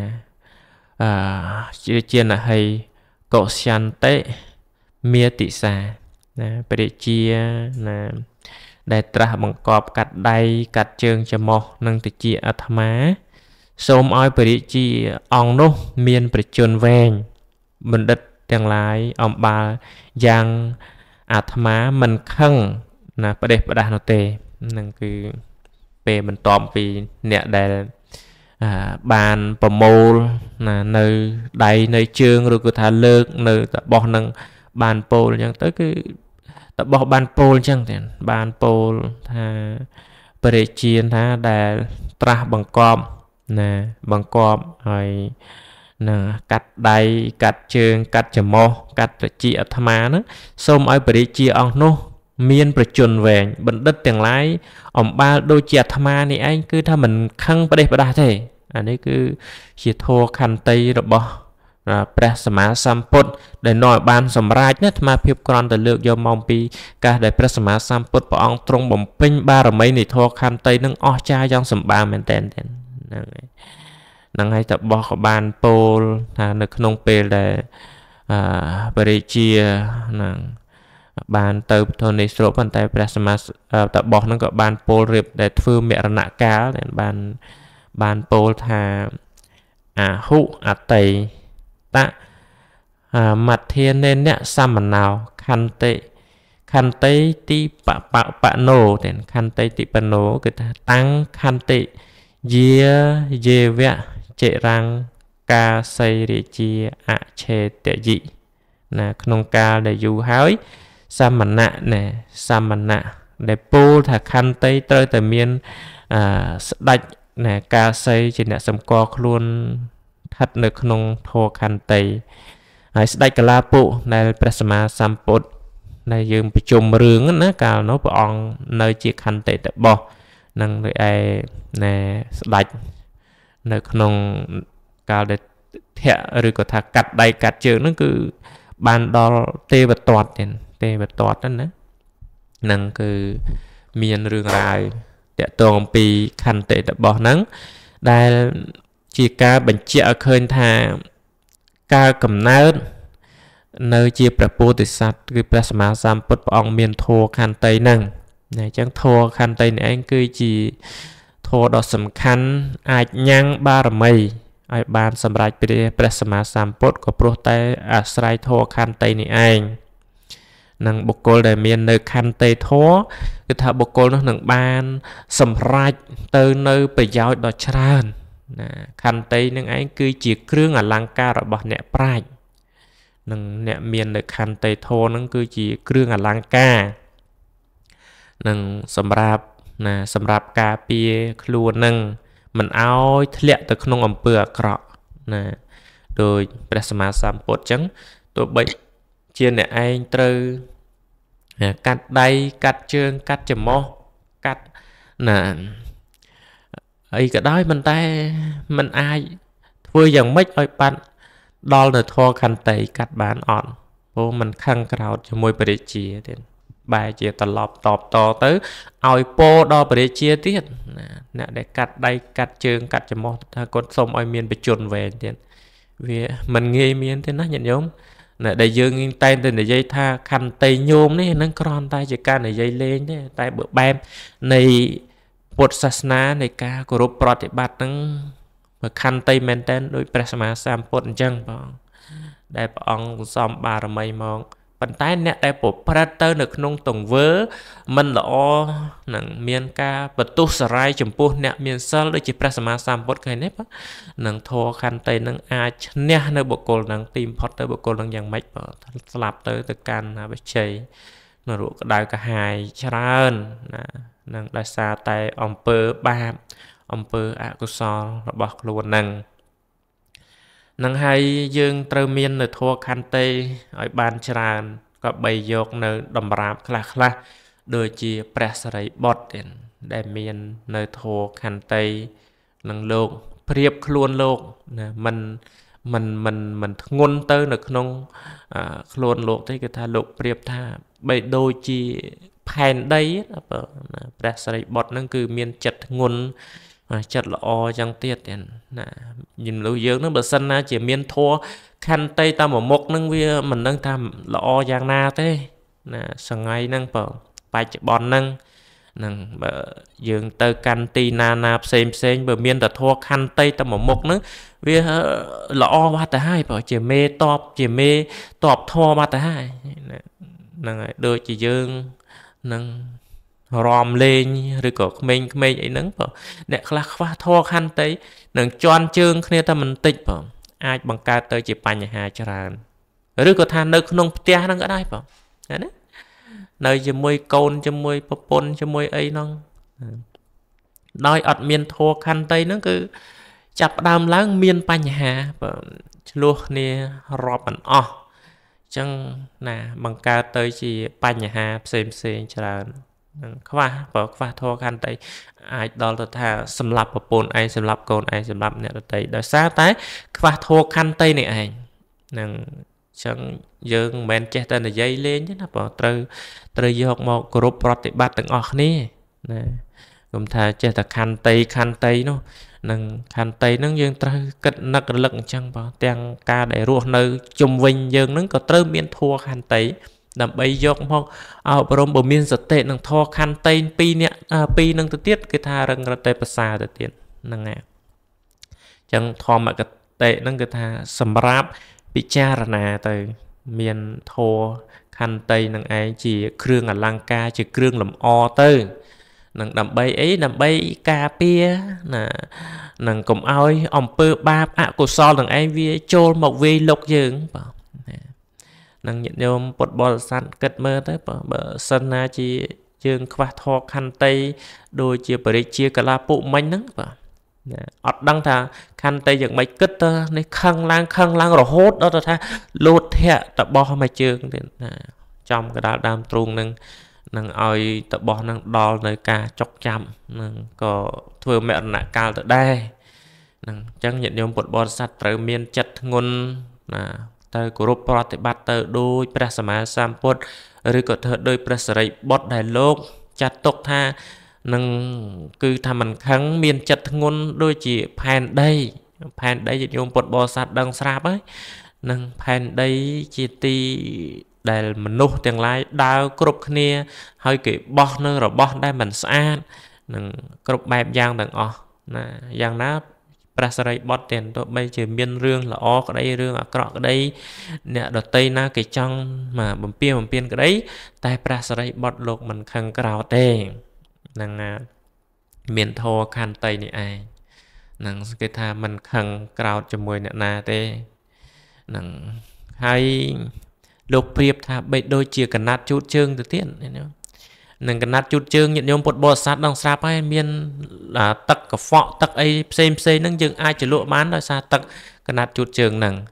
រាជាណហីកុស្យន្តិមេតិសាណាព្រះរាជាណាដែលត្រាស់បង្កប់កាត់ដៃកាត់ជើងច្រមុះនិងតិចអាត្មាសូមឲ្យព្រះរាជាអង្គនោះមានប្រជញ្ញវែងបណ្ឌិតទាំងឡាយអំបាលយ៉ាងអាត្មាមិនខឹងណាប្រទេសផ្ដាស់នោះទេនឹងគឺពេលបន្ទាប់ពីអ្នកដែលបានប្រមូលណានៅដៃនៅជើងឬក៏ថាលើកនៅតបោះនឹងបានពោលអញ្ចឹងទៅគឺតបោះបានពោលអញ្ចឹងទេបានពោលថាព្រះរាជាថាដែលត្រាស់បង្កប់ណាបង្កប់ហើយណាកាត់ដៃកាត់ជើងកាត់ច្រមុះកាត់ត្រចៀកអាត្មាហ្នឹងសូមឲ្យព្រះរាជាអង្គនោះមានប្រជញ្ញវែងបណ្ឌិតទាំងឡាយអំបាលដូចជាអាត្មានេះឯងគឺថាមិនខឹងប្រទេសផ្ដាស់ទេអានេះគឺជាធម៌ខន្តីរបស់ព្រះសម្មាសម្ពុទ្ធដែលនាំឲ្យបានសម្រេចណាអាត្មាភាពគ្រាន់តែលើកយកមកពីការដែលព្រះសម្មាសម្ពុទ្ធព្រះអង្គទ្រង់បំពេញបារមីនៃធម៌ខន្តីនឹងអស្ចារ្យយ៉ាងសម្បើមមែនទែនហ្នឹងហើយតបោះក៏បានពោលថានៅក្នុងពេលដែលព្រះរាជាហ្នឹងបានទៅពធនីស្រូបប៉ុន្តែព្រះសម្មាតបោះហ្នឹងក៏បានពោលរៀបដែលធ្វើមរណកាលបានពោលថាអាហុអតីតមត្ធានេនៈសមណោខន្តិទីបណោទាំងខន្តិទីបណោគឺថាតាំងខន្តិយេវៈចិរាំងកាសីរាជាអឆេតយិណាក្នុងកាលដែលយូរហើយសមណៈដែលពោលថាខន្តីត្រូវតែមានស្ដេចណាកាសីជាអ្នកសម្គាល់ខ្លួនស្ថិតនៅក្នុងធម៌ខន្តីហើយស្ដេចកលាពុដែលព្រះសម្មាសម្ពុទ្ធដែលយើងប្រជុំរឿងណាកាលនោះព្រះអង្គនៅជាខន្តីតបោះនឹងដូចឯណែស្ដេចនៅក្នុងកាលដែលធាក់ឬក៏ថាកាត់ដៃកាត់ជើងហ្នឹងគឺបានដល់ទេវទត្តហ្នឹងណាហ្នឹងគឺមានរឿងរ៉ាវតាក់ទងអំពីខន្តិរបស់ហ្នឹងដែលជាការបញ្ជាក់ឲ្យឃើញថាការកំណើតនៅជាព្រះពោធិសត្វគឺព្រះសម្មាសម្ពុទ្ធព្រះអង្គមានធម៌ខន្តិហ្នឹងអញ្ចឹងធម៌ខន្តិនេះឯងគឺជាធម៌ដ៏សំខាន់អាចញ៉ាំងបារមីឲ្យបានសម្រេចព្រះសម្មាសម្ពុទ្ធក៏ព្រោះតែអាស្រ័យធម៌ខន្តិនេះឯងនឹងបុគ្គលដែលមាននៅខន្តិធម៌គឺថាបុគ្គលនោះនឹងបានសម្រេចទៅនៅប្រយោជន៍ដ៏ច្រើនណាខន្តិនឹងឯងគឺជាគ្រឿងអលង្ការរបស់អ្នកប្រាជ្ញនឹងអ្នកមាននៅខន្តិធម៌នឹងគឺជាគ្រឿងអលង្ការនឹងសម្រាប់ការពារខ្លួននឹងមិនឲ្យធ្លាក់ទៅក្នុងអំពើអាក្រក់ណាដោយព្រះសម្មាសម្ពុទ្ធអញ្ចឹងទោះបីជាអ្នកឯងត្រូវកាត់ដៃកាត់ជើងកាត់ច្រមុះកាត់ណា ấy cái đó mình ai vừa dần mấy ơi bạn đo là thua khăn tay cắt bán on vô mình khăn cào cho môi bể chia thì bài chia tạt lọp tọp to tới oi po đo bể chia tiết nè để cắt đây cắt chương cắt cho mò ta con sông oi miền bị chuồn về tiền vì mình nghe miền thế nó nhận giống nè để dương tay tên để dây tha khăn tay nhôm đấy nó còn tay chỉ can để dây lên đấy tay bữa bám này bột sasna này ca của rốt prot thì bát nâng mà khăn tay maintain đôi presma sam bột chân bằng đại ông xóm bà rồi mày mong bàn tay nè đại bộ prater được nông tổng vớ mình lọ nằng miền ca bật tu sài chấm pu nè miền sơ đôi chỉ presma sam bột cái nếp nằng thô khăn tay nằng ai nè nơi bộ cồn nằng tim potter bộ cồn nằng dạng mấy slap tới từ can à bị chảy nó rủ đại cả hai trơn nằng đại sa tay ông pơ ba ông pơ ạ cô so nó bọc luôn nâng hai dương trâu miên nơi thua khăn tê ở bàn tràn có bày dọc nơi đầm rạp khá khá đôi chia presseray bọt để miên nơi thua khăn tê nâng lộn priệp luôn lộn mình ngôn tơ được nông luôn lộn thế cái tha lộn priệp tha bày đôi chia phèn đây presseray bọt nâng cứ miên chật ngôn chật là o chẳng tiết nhìn lưu dưỡng nó bật sân na chỉ miên thua khăn tay ta một mốc nâng vi mình nâng tham là o giang na thế nè sằng ngay nâng bảo bài chỉ bòn nâng bờ dưỡng tơ can ti na xem bờ miên ta thua khăn tay ta một mốc nữa vì là o ba ta hai bảo chỉ mê tọp thua ba ta hai nâng đưa chỉ dương nâng ròm lên rồi có mình ấy nâng bảo nè là khoa thua khăn tay nâng choan chương kia ta mình tịch bảo ai bằng ca tới chỉ bánh hà cho ra rồi có than nơi không tia nó ở đây bảo nơi cho môi côn cho môi popon cho môi ấy nó nói ọt miên thua khăn tay nó cứ chập đam láng miên bánh hà luôn nè rọp ảnh chẳng nè bằng ca tới chỉ bánh hà xem cho ra khoa thua khăn tay ai đó là thà xâm lập và bồn ai xâm lập cồn ai xâm lập nè tay đó xa tái khoa thua khăn tay này anh nâng chẳng dương men chết tên là dây lên chứ nó bảo trời dọc một group proti bát từng ọc ní nè cũng thà chết là khăn tay nó nâng khăn tay nó dương trời cất nắc lực chẳng bảo tiền ca để ruột nơi chung vinh dương nó có trời miễn thua khăn tay nằm bây dọc một brom bờ miền sật tệ nâng thò khăn tay pi nè pi nâng tự tiết cái tha răng ra tệ pasa tự tiết nâng nghe chẳng thò mà cái tệ nâng cái tha sầm ráp bị cha ra từ miền thò khăn tay nâng ai chỉ kêu ở lăng ca chỉ kêu làm o tư nâng đầm bay ấy đầm bay ca pia nè nâng cùng oi ông pơ ba cô so nâng ai vi trôn một vi lục dương nâng nhận nhôm bột bò sẵn kết mơ tới bờ sân na chi chương khoa thọ khăn tay đôi chia bể chia cả la phụ mình nắng ọt đăng thà khăn tay dựng mấy kết tơ này khăng lang rồi hốt đó tha lột thẹ tập bò mà chương trong cái đá đam truông nâng oi tập bò nâng đo nơi ca chọc chạm nâng có thừa mẹ nạ cao tới đây nâng chẳng nhận nhôm bột bò sạch trở miên chật ngôn tới group proti bát tới đôi presma sampot rồi có thể đôi presray bot đại lục chặt tốc tha nâng cứ tham mình kháng miền chặt ngôn đôi chỉ pan đây chỉ dùng bột bò sạt đằng sạp ấy nâng pan đây chỉ ti để mình nô tiền lái đào group kia hơi cái bot nữa rồi bot đây mình xa nâng group bài giang đằng giang nát presseray bot tiền tôi bây giờ miên rương là o cái đây rương ở cọ cái đây nè đợt tây na cái trong mà bấm piên cái đấy tai presseray bot lục mình khăng cào tê năng miền thô khăn tây này ai năng cái tha mình khăng cào cho mùi nè na tê năng hay lục priệp tha bây đôi chia cần nát chút chương từ tiền nâng cái nát chút chương nhận nhôm bột bò sát đằng sạp hay miên là tắc cái phọ tắc ấy xem nâng dừng ai chỉ lụa bán rồi xa tắc cái nát chút chương nâng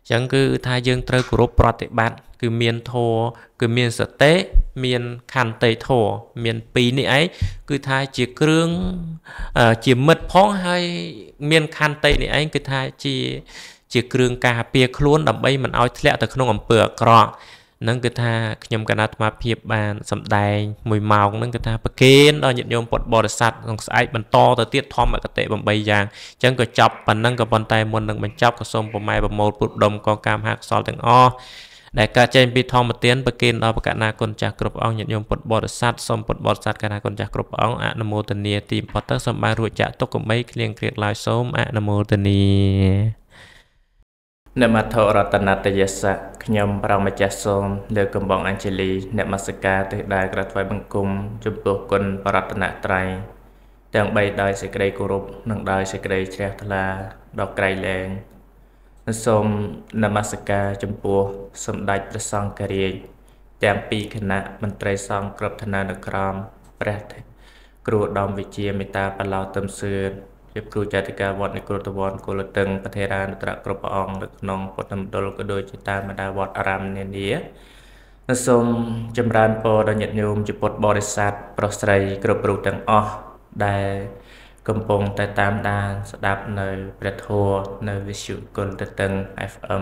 chẳng cứ thay dương trời của rốt prot bát cứ miền thô cứ miền sở tế miền khăn tây thô miền pí này ấy cứ thay chỉ cương chỉ mật phong hay miền khăn tây này ấy cứ thay chỉ cương cà pia khuôn đầm bay mình ao lẹ từ không ẩm bừa cọ nâng cứ tha nhầm cả nát mà phiệp bàn sầm đài mùi màu nâng cứ tha bậc kiến đó nhận nhôm bột bò sạt còn sai bàn to từ tiết thom mà cái tệ bằng bay giang chẳng có chọc bàn nâng có bàn tay muốn nâng bàn chọc có xôm bò mai bò một bột đồng có cam hạt sỏi từng o đại cả trên bị thom một tiếng bậc kiến đó bậc cả na con chạc cướp ong nhận nhôm bột bò sạt xôm bột bò sạt cả na con chạc cướp ong ạ nam mô tần nia tìm potter xôm ba ruột chạ tốc của mấy kliêng kiệt lại xôm ạ nam mô tần nia nè mà thọ ra tận nát tây sa nhầm vào mà cha sôm được cầm bóng Anjali nè mà saka từ đại gạt vai bằng cung chụp tổ quân Paratana trai đang bay đài sẽ cây cổ rục nâng đài sẽ cây tre là đọc cây lên sôm nè mà saka chụp bùa sôm đại prasang kari đang pi khana mình trai sang cướp thana được cram bẹt cừu đom vị chia meta palao tâm sư tiếp cừu chạy cả vọtใน cừu tawon គោលតឹងប្រធេរានត្រគ្រប់ព្រះអង្គនៅក្នុងពុទ្ធមណ្ឌលក៏ដូចជាតាមបណ្ដាវត្តអារាមនានាសូមចម្រើនពរដល់ញាតិញោមជាពុទ្ធបរិស័ទប្រុសស្រីគ្រប់រូបទាំងអស់ដែលកំពុងតែតាមដានស្ដាប់នៅព្រះធម៌នៅវិទ្យុគុណតឹង FM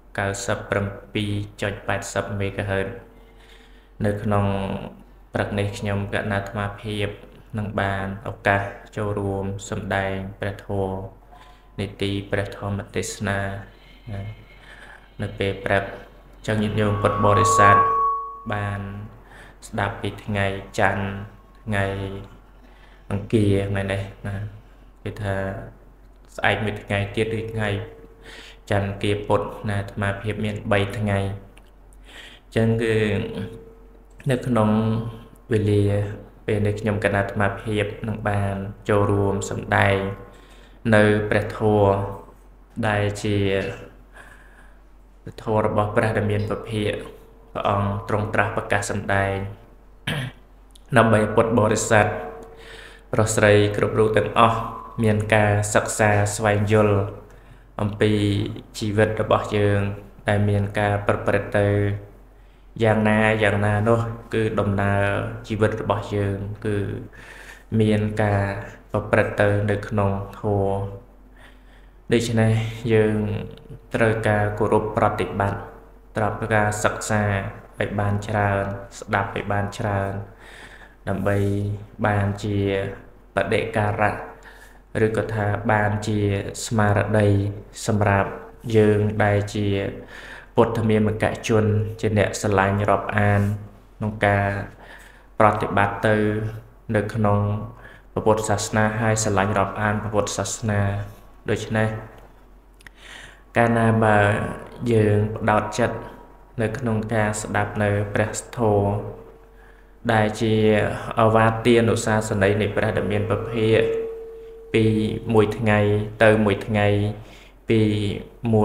97.80 MHz នៅក្នុងព្រឹកនេះខ្ញុំកណ្ណាអាត្មាភាពនឹងបានឱកាសចូលរួមសម្ដែងព្រះធម៌នីតិព្រះធម្មទេសនានៅពេលព្រឹកចឹងញាតិញោមពុទ្ធបរិស័ទបានស្ដាប់ពីថ្ងៃច័ន្ទថ្ងៃអង្គារថ្ងៃនេះណាគេថាស្អែកមួយថ្ងៃទៀតគឺថ្ងៃច័ន្ទអង្គារពុទ្ធណាអាត្មាភាពមាន3ថ្ងៃចឹងគឺនៅក្នុងវេលាពេលនេះខ្ញុំកណ្ដាអាត្មាភាពនឹងបានចូលរួមសម្ដែងនៅព្រះធម៌ដែលជាព្រះធម៌របស់ព្រះដែលមានពភាកព្រះអង្គទ្រង់ត្រាស់ប្រកាសសម្ដែងដើម្បីពុទ្ធបរិស័ទប្រុសស្រីគ្រប់រូបទាំងអស់មានការសិក្សាស្វែងយល់អំពីជីវិតរបស់យើងដែលមានការប្រព្រឹត្តទៅយ៉ាងណានោះគឺដំណើរជីវិតរបស់យើងគឺមានការប្រព្រឹត្តទៅនៅក្នុងធម៌ដូច្នេះយើងត្រូវការគោរពប្រតិបត្តិត្រូវការសិក្សាឲ្យបានច្រើនស្ដាប់ឲ្យបានច្រើនដើម្បីបានជាបដិការៈឬក៏ថាបានជាស្មារតីសម្រាប់យើងដែលជាពុទ្ធមាមកជនជាអ្នកស្រឡាញ់រាប់អានក្នុងការប្រតិបត្តិទៅនៅក្នុងពុទ្ធសាសនាហើយស្រឡាញ់រាប់អានពុទ្ធសាសនាដូច្នេះកាលណាបើយើងផ្ដោតចិត្តនៅក្នុងការស្ដាប់នៅព្រះធម៌ដែលជាអវាទានុសាសនីនៃព្រះដែលមានពភាកពីមួយថ្ងៃទៅមួយថ្ងៃពីមួ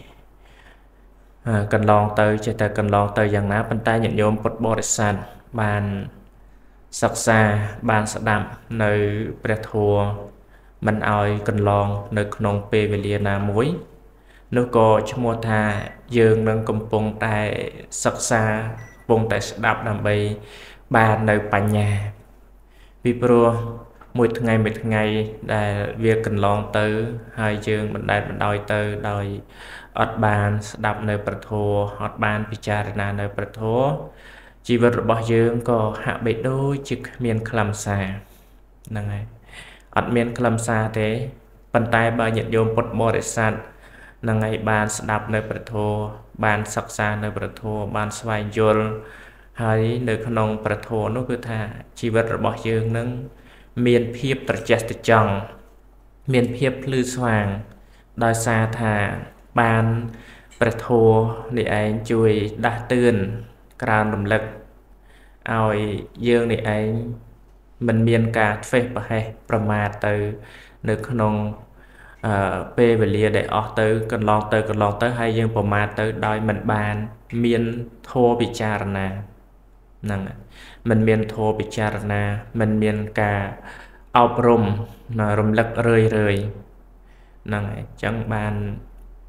យកន្លងទៅចេះតែកន្លងទៅយ៉ាងណាប៉ុន្តែញាតិញោមពុទ្ធបរិស័ទបានសិក្សាបានស្ដាប់នៅព្រះធម៌មិនឲ្យកន្លងនៅក្នុងពេលវេលាណាមួយនោះក៏ឈ្មោះថាយើងនឹងកំពុងតែសិក្សាកំពុងតែស្ដាប់ដើម្បីបាននៅបញ្ញាពីព្រោះមួយថ្ងៃដែលវាកន្លងទៅហើយយើងមិនដែលបណ្ដោយទៅដោយអត់បានស្ដាប់នៅព្រះធម៌អត់បានពិចារណានៅព្រះធម៌ជីវិតរបស់យើងក៏ហាក់បីដូចជាគ្មានខ្លឹមសារហ្នឹងហើយអត់មានខ្លឹមសារទេប៉ុន្តែបើញាតិញោមពុទ្ធបរិស័ទហ្នឹងហើយបានស្ដាប់នៅព្រះធម៌បានសិក្សានៅព្រះធម៌បានស្វែងយល់ហើយនៅក្នុងព្រះធម៌នោះគឺថាជីវិតរបស់យើងនឹងមានភាពត្រចះត្រចង់មានភាពភ្លឺស្វាងដោយសារថាបានព្រះធម៌នេះឯងជួយដាស់តឿនក្រើនរំលឹកឲ្យយើងនេះឯងមិនមានការធ្វេសប្រហែសប្រមាទទៅនៅក្នុងពេលវេលាដែលអស់ទៅកន្លងទៅហើយយើងប្រមាទទៅដោយមិនបានមានធម៌ពិចារណាហ្នឹងមិនមានធម៌ពិចារណាមិនមានការអប់រំរំលឹករឿយហ្នឹងហើយអញ្ចឹងបាន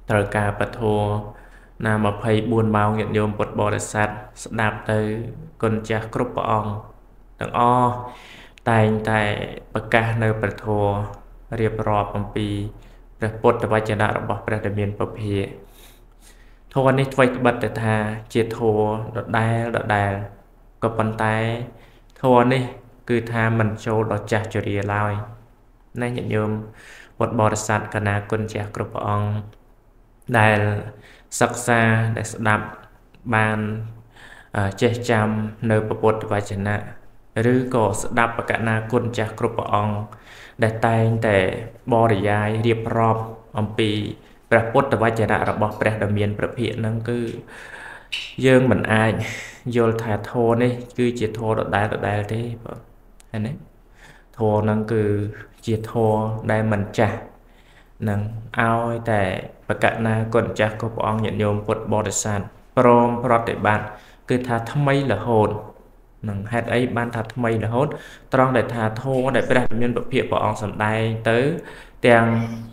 ត្រូវការពធណា24ម៉ោងញាតិញោមពុទ្ធបរិស័ទស្ដាប់ទៅគុណចាស់គ្រប់ព្រះអង្គទាំងអស់តែងតែប្រកាសនៅព្រះធម៌រៀបរាប់អំពីព្រះពុទ្ធវចនៈរបស់ព្រះដែលមានពភាធម៌នេះថ្មីត្បិតតែថាជាធម៌ដដែលក៏ប៉ុន្តែធម៌នេះគឺថាមិនចូលដល់ចាស់ជរាឡើយណាញាតិញោមពុទ្ធបរិស័ទកណាគុណចាស់គ្រប់ព្រះអង្គដែលសិក្សាដែលស្ដាប់បានចេះចាំនៅពុទ្ធវចនៈឬក៏ស្ដាប់បកណាគុណចាស់គ្រប់ព្រះអង្គដែលតែងតែបរិយាយរៀបរាប់អំពីព្រះពុទ្ធវចនៈរបស់ព្រះដ៏មានព្រះភិក្ខហ្នឹងគឺយើងមិនអាចយល់ថាធម៌នេះគឺជាធម៌ដដែលទេបងហើយណាធម៌ហ្នឹងគឺជាធម៌ដែលមិនចាស់នឹងឲ្យតែបកណាគុណចាស់គ្រប់ព្រះអង្គញាតិញោមពុទ្ធបរិស័ទព្រមប្រតិបត្តិគឺថាថ្មីរហូតនឹងហេតុអីបានថាថ្មីរហូតត្រង់ដែលថាធម៌ដែលព្រះមានពភាកព្រះអង្គសម្ដែងទៅទាំង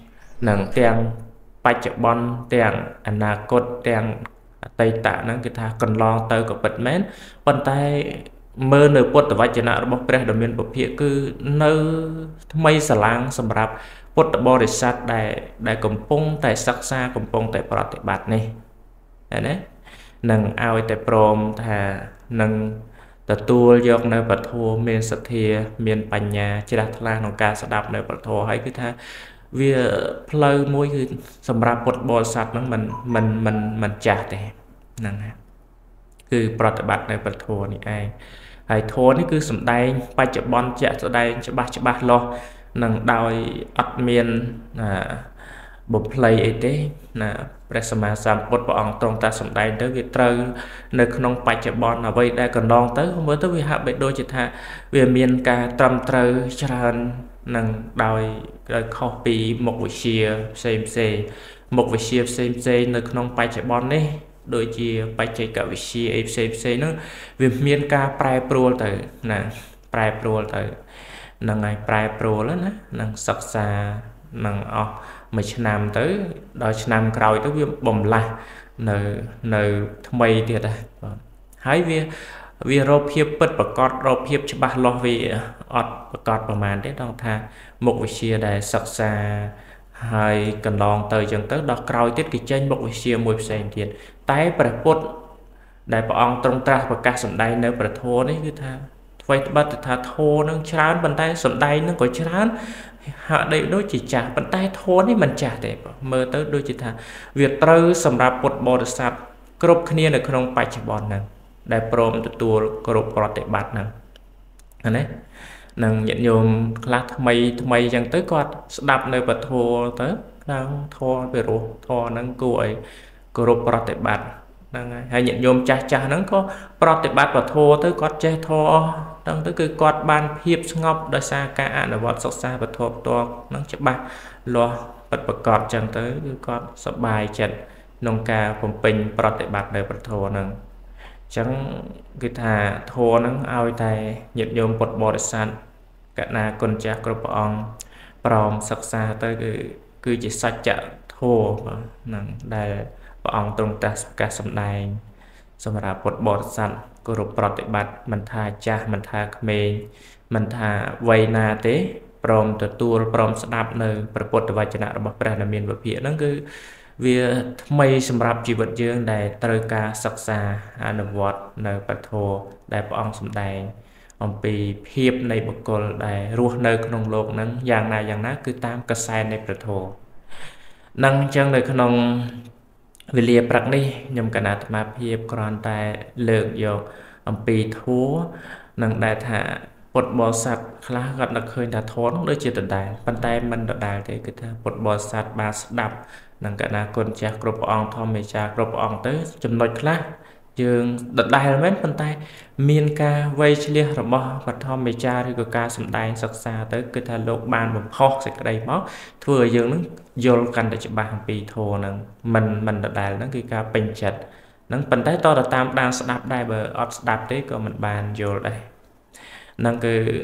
បច្ចុប្បន្នទាំងអនាគតទាំងអតីតហ្នឹងគឺថាកន្លងទៅក៏ពិតមែនប៉ុន្តែមើលនៅពុទ្ធវចនៈរបស់ព្រះដ៏មានពភាកគឺនៅថ្មីស្រឡាងសម្រាប់ពុទ្ធបរិស័ទដែលកំពុងតែសិក្សាកំពុងតែប្រតិបត្តិនេះឃើញទេនឹងឲ្យតែព្រមថានឹងទទួលយកនៅពធមានសទ្ធាមានបញ្ញាជ្រះថ្លាក្នុងការស្ដាប់នៅពធហើយគឺថាវាផ្លូវមួយគឺសម្រាប់ពុទ្ធបរិស័ទហ្នឹងមិនចាស់ទេហ្នឹងណាគឺប្រតិបត្តិនៅពធនេះឯងហើយធម៌នេះគឺសំដែងបច្ចុប្បន្នជាក់ស្ដែងច្បាស់លាស់នឹងដោយអត់មានបំភ្លៃអីទេណាព្រះសម្មាសម្ពុទ្ធព្រះអង្គទ្រង់តាសំដែងទៅវាត្រូវនៅក្នុងបច្ចុប្បន្នអ្វីដែលកន្លងទៅមើលទៅវាហាក់បីដូចជាថាវាមានការត្រឹមត្រូវច្រើននឹងដោយខុសពីមុខវិជ្ជាផ្សេងមុខវិជ្ជាផ្សេងនៅក្នុងបច្ចុប្បន្ននេះដូចជាបច្ចេកវិទ្យាអីផ្សេងហ្នឹងវាមានការប្រែប្រួលទៅណាប្រែប្រួលទៅនឹងហើយប្រែប្រួលណានឹងសិក្សានឹងអស់មួយឆ្នាំទៅដល់ឆ្នាំក្រោយទៅវាបំលាស់នៅថ្មីទៀតដែរបាទហើយវារកភាពពិតប្រកបរកភាពច្បាស់លាស់វាអត់ប្រកបប្រមាណទេដល់ថាមុខវិជ្ជាដែលសិក្សាហើយកន្លងទៅចឹងទៅដល់ក្រោយទៀតគេចេញមុខវិជ្ជាមួយផ្សេងទៀតតែព្រះពុទ្ធដែលព្រះអង្គទ្រង់ត្រាស់ប្រកាសសម្ដែងនៅព្រះធម៌នេះគឺថាអ្វីត្បិតថាធម៌នឹងច្រើនប៉ុន្តែសម្ដែងនឹងក៏ច្រើនហាក់ដូចជាចាស់ប៉ុន្តែធម៌នេះមិនចាស់ទេមើលទៅដូចជាថាវាត្រូវសម្រាប់ពុទ្ធបរិស័ទគ្រប់គ្នានៅក្នុងបច្ចុប្បន្នហ្នឹងដែលព្រមទទួលគ្រប់ប្រតិបត្តិហ្នឹងណានឹងញាតិញោមខ្លះថ្មីអញ្ចឹងទៅគាត់ស្ដាប់នៅពធទៅដល់ធម៌ពីរោះធម៌ហ្នឹងគួរឲ្យគោរពប្រតិបត្តិហ្នឹងហើយញាតិញោមចាស់ហ្នឹងក៏ប្រតិបត្តិពធទៅគាត់ចេះធម៌ហ្នឹងទៅគឺគាត់បានភាពស្ងប់ដោយសារការអនុវត្តសិក្សាពធផ្ទាល់ហ្នឹងច្បាស់លាស់ពិតប្រាកដអញ្ចឹងទៅគឺគាត់សប្បាយចិត្តក្នុងការបំពេញប្រតិបត្តិនៅពធហ្នឹងអញ្ចឹងគឺថាធម៌ហ្នឹងឲ្យតែញាតិញោមពុទ្ធបរិស័ទកណាគុណចាស់គ្រប់ព្រះអង្គព្រមសិក្សាទៅគឺជាសច្ចធម៌ហ្នឹងដែលព្រះអង្គទ្រង់ត្រាស់ប្រកាសសម្ដែងសម្រាប់ពុទ្ធបរិស័ទគោរពប្រតិបត្តិមិនថាចាស់មិនថាក្មេងមិនថាវ័យណាទេព្រមទទួលព្រមស្ដាប់នៅព្រះពុទ្ធវចនៈរបស់ព្រះដែលមានវិភាកហ្នឹងគឺវាថ្មីសម្រាប់ជីវិតយើងដែលត្រូវការសិក្សាអនុវត្តនៅពធដែលព្រះអង្គសម្ដែងអំពីភាពនៃបុគ្គលដែលរស់នៅក្នុងโลกហ្នឹងយ៉ាងណាគឺតាមកសែនៃព្រះធម៌នឹងអញ្ចឹងនៅក្នុងវេលាព្រឹកនេះខ្ញុំកណាអាត្មាភាពគ្រាន់តែលើកយកអំពីធម៌នឹងដែលថាពុទ្ធបរិស័ទខ្លះគាត់នឹកឃើញថាធម៌នោះដូចជាដដែលប៉ុន្តែមិនដដែលទេគឺថាពុទ្ធបរិស័ទបានស្ដាប់នឹងកណាគុណចាស់គ្រប់ព្រះអង្គធម្មមេចាគ្រប់ព្រះអង្គទៅចំណុចខ្លះយើងដដែលមែនប៉ុន្តែមានការវៃឆ្លៀសរបស់បឋមមេចាឬក៏ការសម្ដែងសិក្សាទៅគឺថាលោកបានបំផុសសេចក្តីមកធ្វើឲ្យយើងនឹងយល់កាន់តែច្បាស់អំពីធម៌ហ្នឹងមិនដដែលហ្នឹងគឺការពេញចិត្តហ្នឹងប៉ុន្តែតទៅតាមដានស្ដាប់ដែរបើអត់ស្ដាប់ទេក៏មិនបានយល់ដែរហ្នឹងគឺ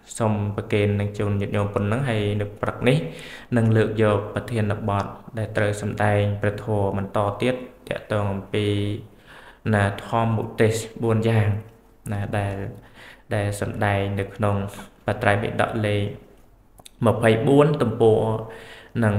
xong bậc kền nâng chôn nhiệt nhôm phần nắng hay được bậc ní nâng lượng vô bậc thiên lập bọt để trời sầm tay bậc thổ mình to tiết để tường pi là thom một tết buồn giang là để sầm tay được nông bậc trai bị đọt lệ một phải buồn tầm bộ nâng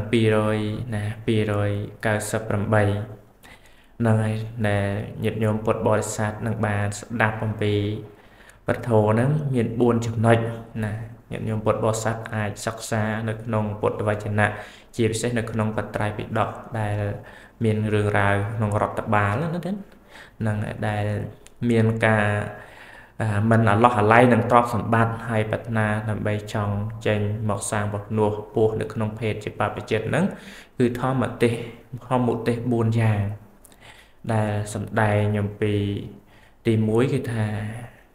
pi rồi cao sập rầm bay nâng này nhiệt nhôm bột bò sạt nâng bà đạp bằng pi bậc thổ nâng miền buồn chụp nạch nè nhận nhôm bột bò sát ai sắc xa nước nông bột vài chân nè chỉ sẽ nước nông bật trai bị đọt đại miền rừng rào nông rọt tập bà nó đến nâng đại miền cả mình ở lọ lay nâng trọc sản bát hay bật na nằm bay trong trên mọc sang bột nua buộc nước nông phê chỉ bà bị chết nâng cứ thó một tê buồn giàng đại sản đại nhầm bị tìm muối cái thà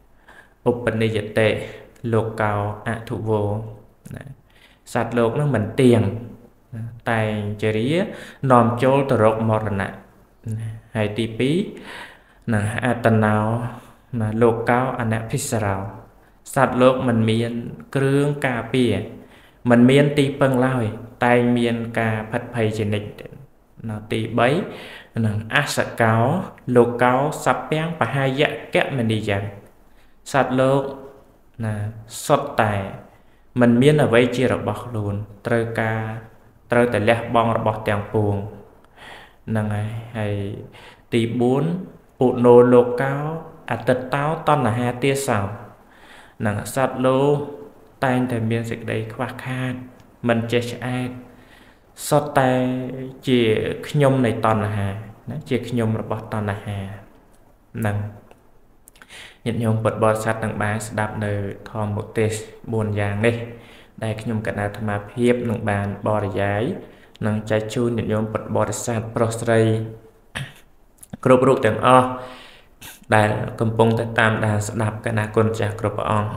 Upanijate lục cao ạ thụ vô sạt lục nó mình tiền tài chế ría nòm chôl tờ rộng mọt nạ hay tí phí ạ tần nào lục cao ạ nạ phí sào sạt lục mình miên krương ca bìa mình miên tí phân lai tay miên ca phát phây chế nịch tí bấy á sạc cáo lục cao sắp bén và hai dạ kẹp mình đi dần sạt lục là sót tài mình miễn là vây chia rồi bọc luôn trời tại lẽ bong rồi bọc tiền buồn nâng hay tỷ 4 bộ nô lô cao tật táo ton là hai tia sào nâng sát lô tay tại miễn dịch đấy khoa khan mình chết ai sót tay chỉ nhôm này ton là hà chỉ nhôm rồi bọc ton là hà nâng nhiệt nhôm bật bọt sát nâng bán đạp nơi thòm một tết buồn giang đi đây cái nhôm cận nào tham áp hiếp nâng bàn bò giấy nâng trái chui nhiệt nhôm bật bọt sát prostray group rụt tiếng o đây cầm bông tới tam đàn đạp cái nào con chả group on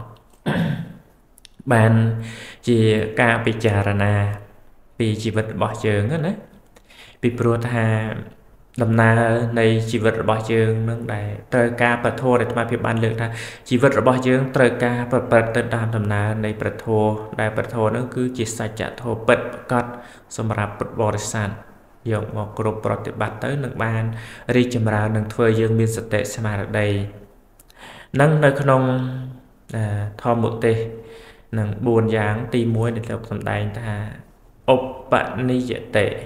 bàn chỉ ca bị chả ra nà vì chỉ vật bỏ trường đó đấy vì pro tha đầm na này chỉ vật bỏ trường nâng đại trời ca bật thô để mà phiền ban lượng ta chỉ vật bỏ trường trời ca bật tên đam đầm na này bật thô đại bật thô nó cứ chỉ sạch chả thô bật cắt xong rồi bật bỏ sản dùng một group project bắt tới nâng ban ri chấm ra nâng phơi dương miên sạch tệ xem ở đây nâng nơi không thò một tê nâng buồn dáng ti muối để làm tầm đài ta ốp bạn ni dễ tệ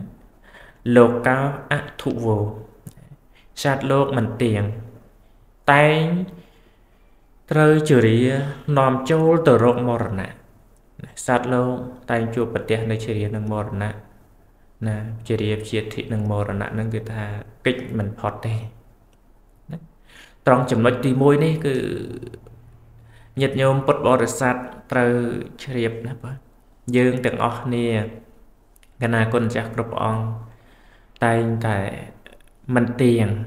lục cao ạ thụ vô sát lục mình tiền tay rơi chửi đi nòm chôl tờ rộng mò rả sát lục tay chua bật tiền nơi chửi đi nâng mò rả nè chửi đi chiết thị nâng mò rả nâng người ta kích mình phọt tê trong chấm nói tí môi này cứ nhiệt nhôm bật bò rả sát rơi chửi đi dương từng ọc nè cái nào con chắc rụp ong tay tại mình tiền